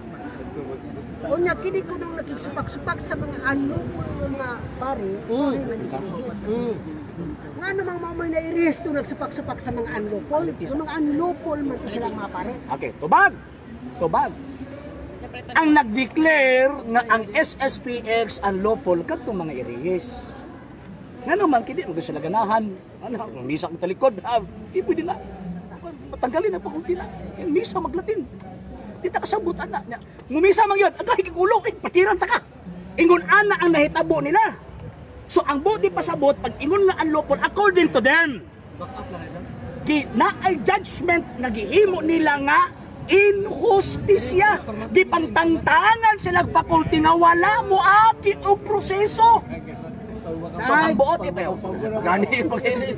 O nya kini ko nung nakigsupak-supak sa mga unlawful nga mga pare, Mm. mm. Nga namang mga may nairihis to nagsupak-supak sa mga unlawful. Yung mga unlawful man to silang mga pare. Okay, tubag. Tubag. Ang nag-declare nga ang S S P X unlawful kadtong mga irihis. Nga naman kini mo sila ganahan. Ano, misa mo talikod, ha, di pwede na. Tanggalin na pa kung tina. Kaya misa maglatin. Di ta kasabot ana. Ngumisa man yun. Agay kigulo, eh, patiran ta ka. Ingon ana ang nahitabo nila. So ang buti pasabot pag ingon nga unlawful according to them. Gi na ay judgment nga gihimo nila nga inhustisya. Di pantangtangan sila faculty nga wala mo aki og proseso. So ang buot ipayo. Gani pag ini.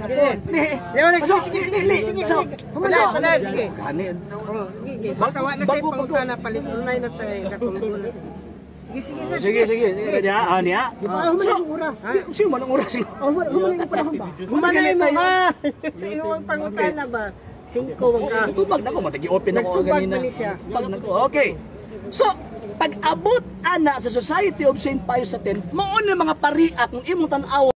Yo, sige, sige, sige, sige. So, Kumalas, kumalas, sige. gani. Basta wala sa ipangutana na palitunay na tayo katulgo na. Sige, sige, na, Sige, sige. Niya, ah, niya. Ah, human ang oras. Sino man ang oras? Oh, human human ang panahon ba? Humanay mo ba? Inuwang pangutana ba? Singko wag ka. Tubag na ko, matagi-open ako Nagtubag ganina. man ni siya. Tubag na ko. Okay. So, pag abot ana sa Society of Saint Pius the tenth, mao na mga pariak ng imong tan-aw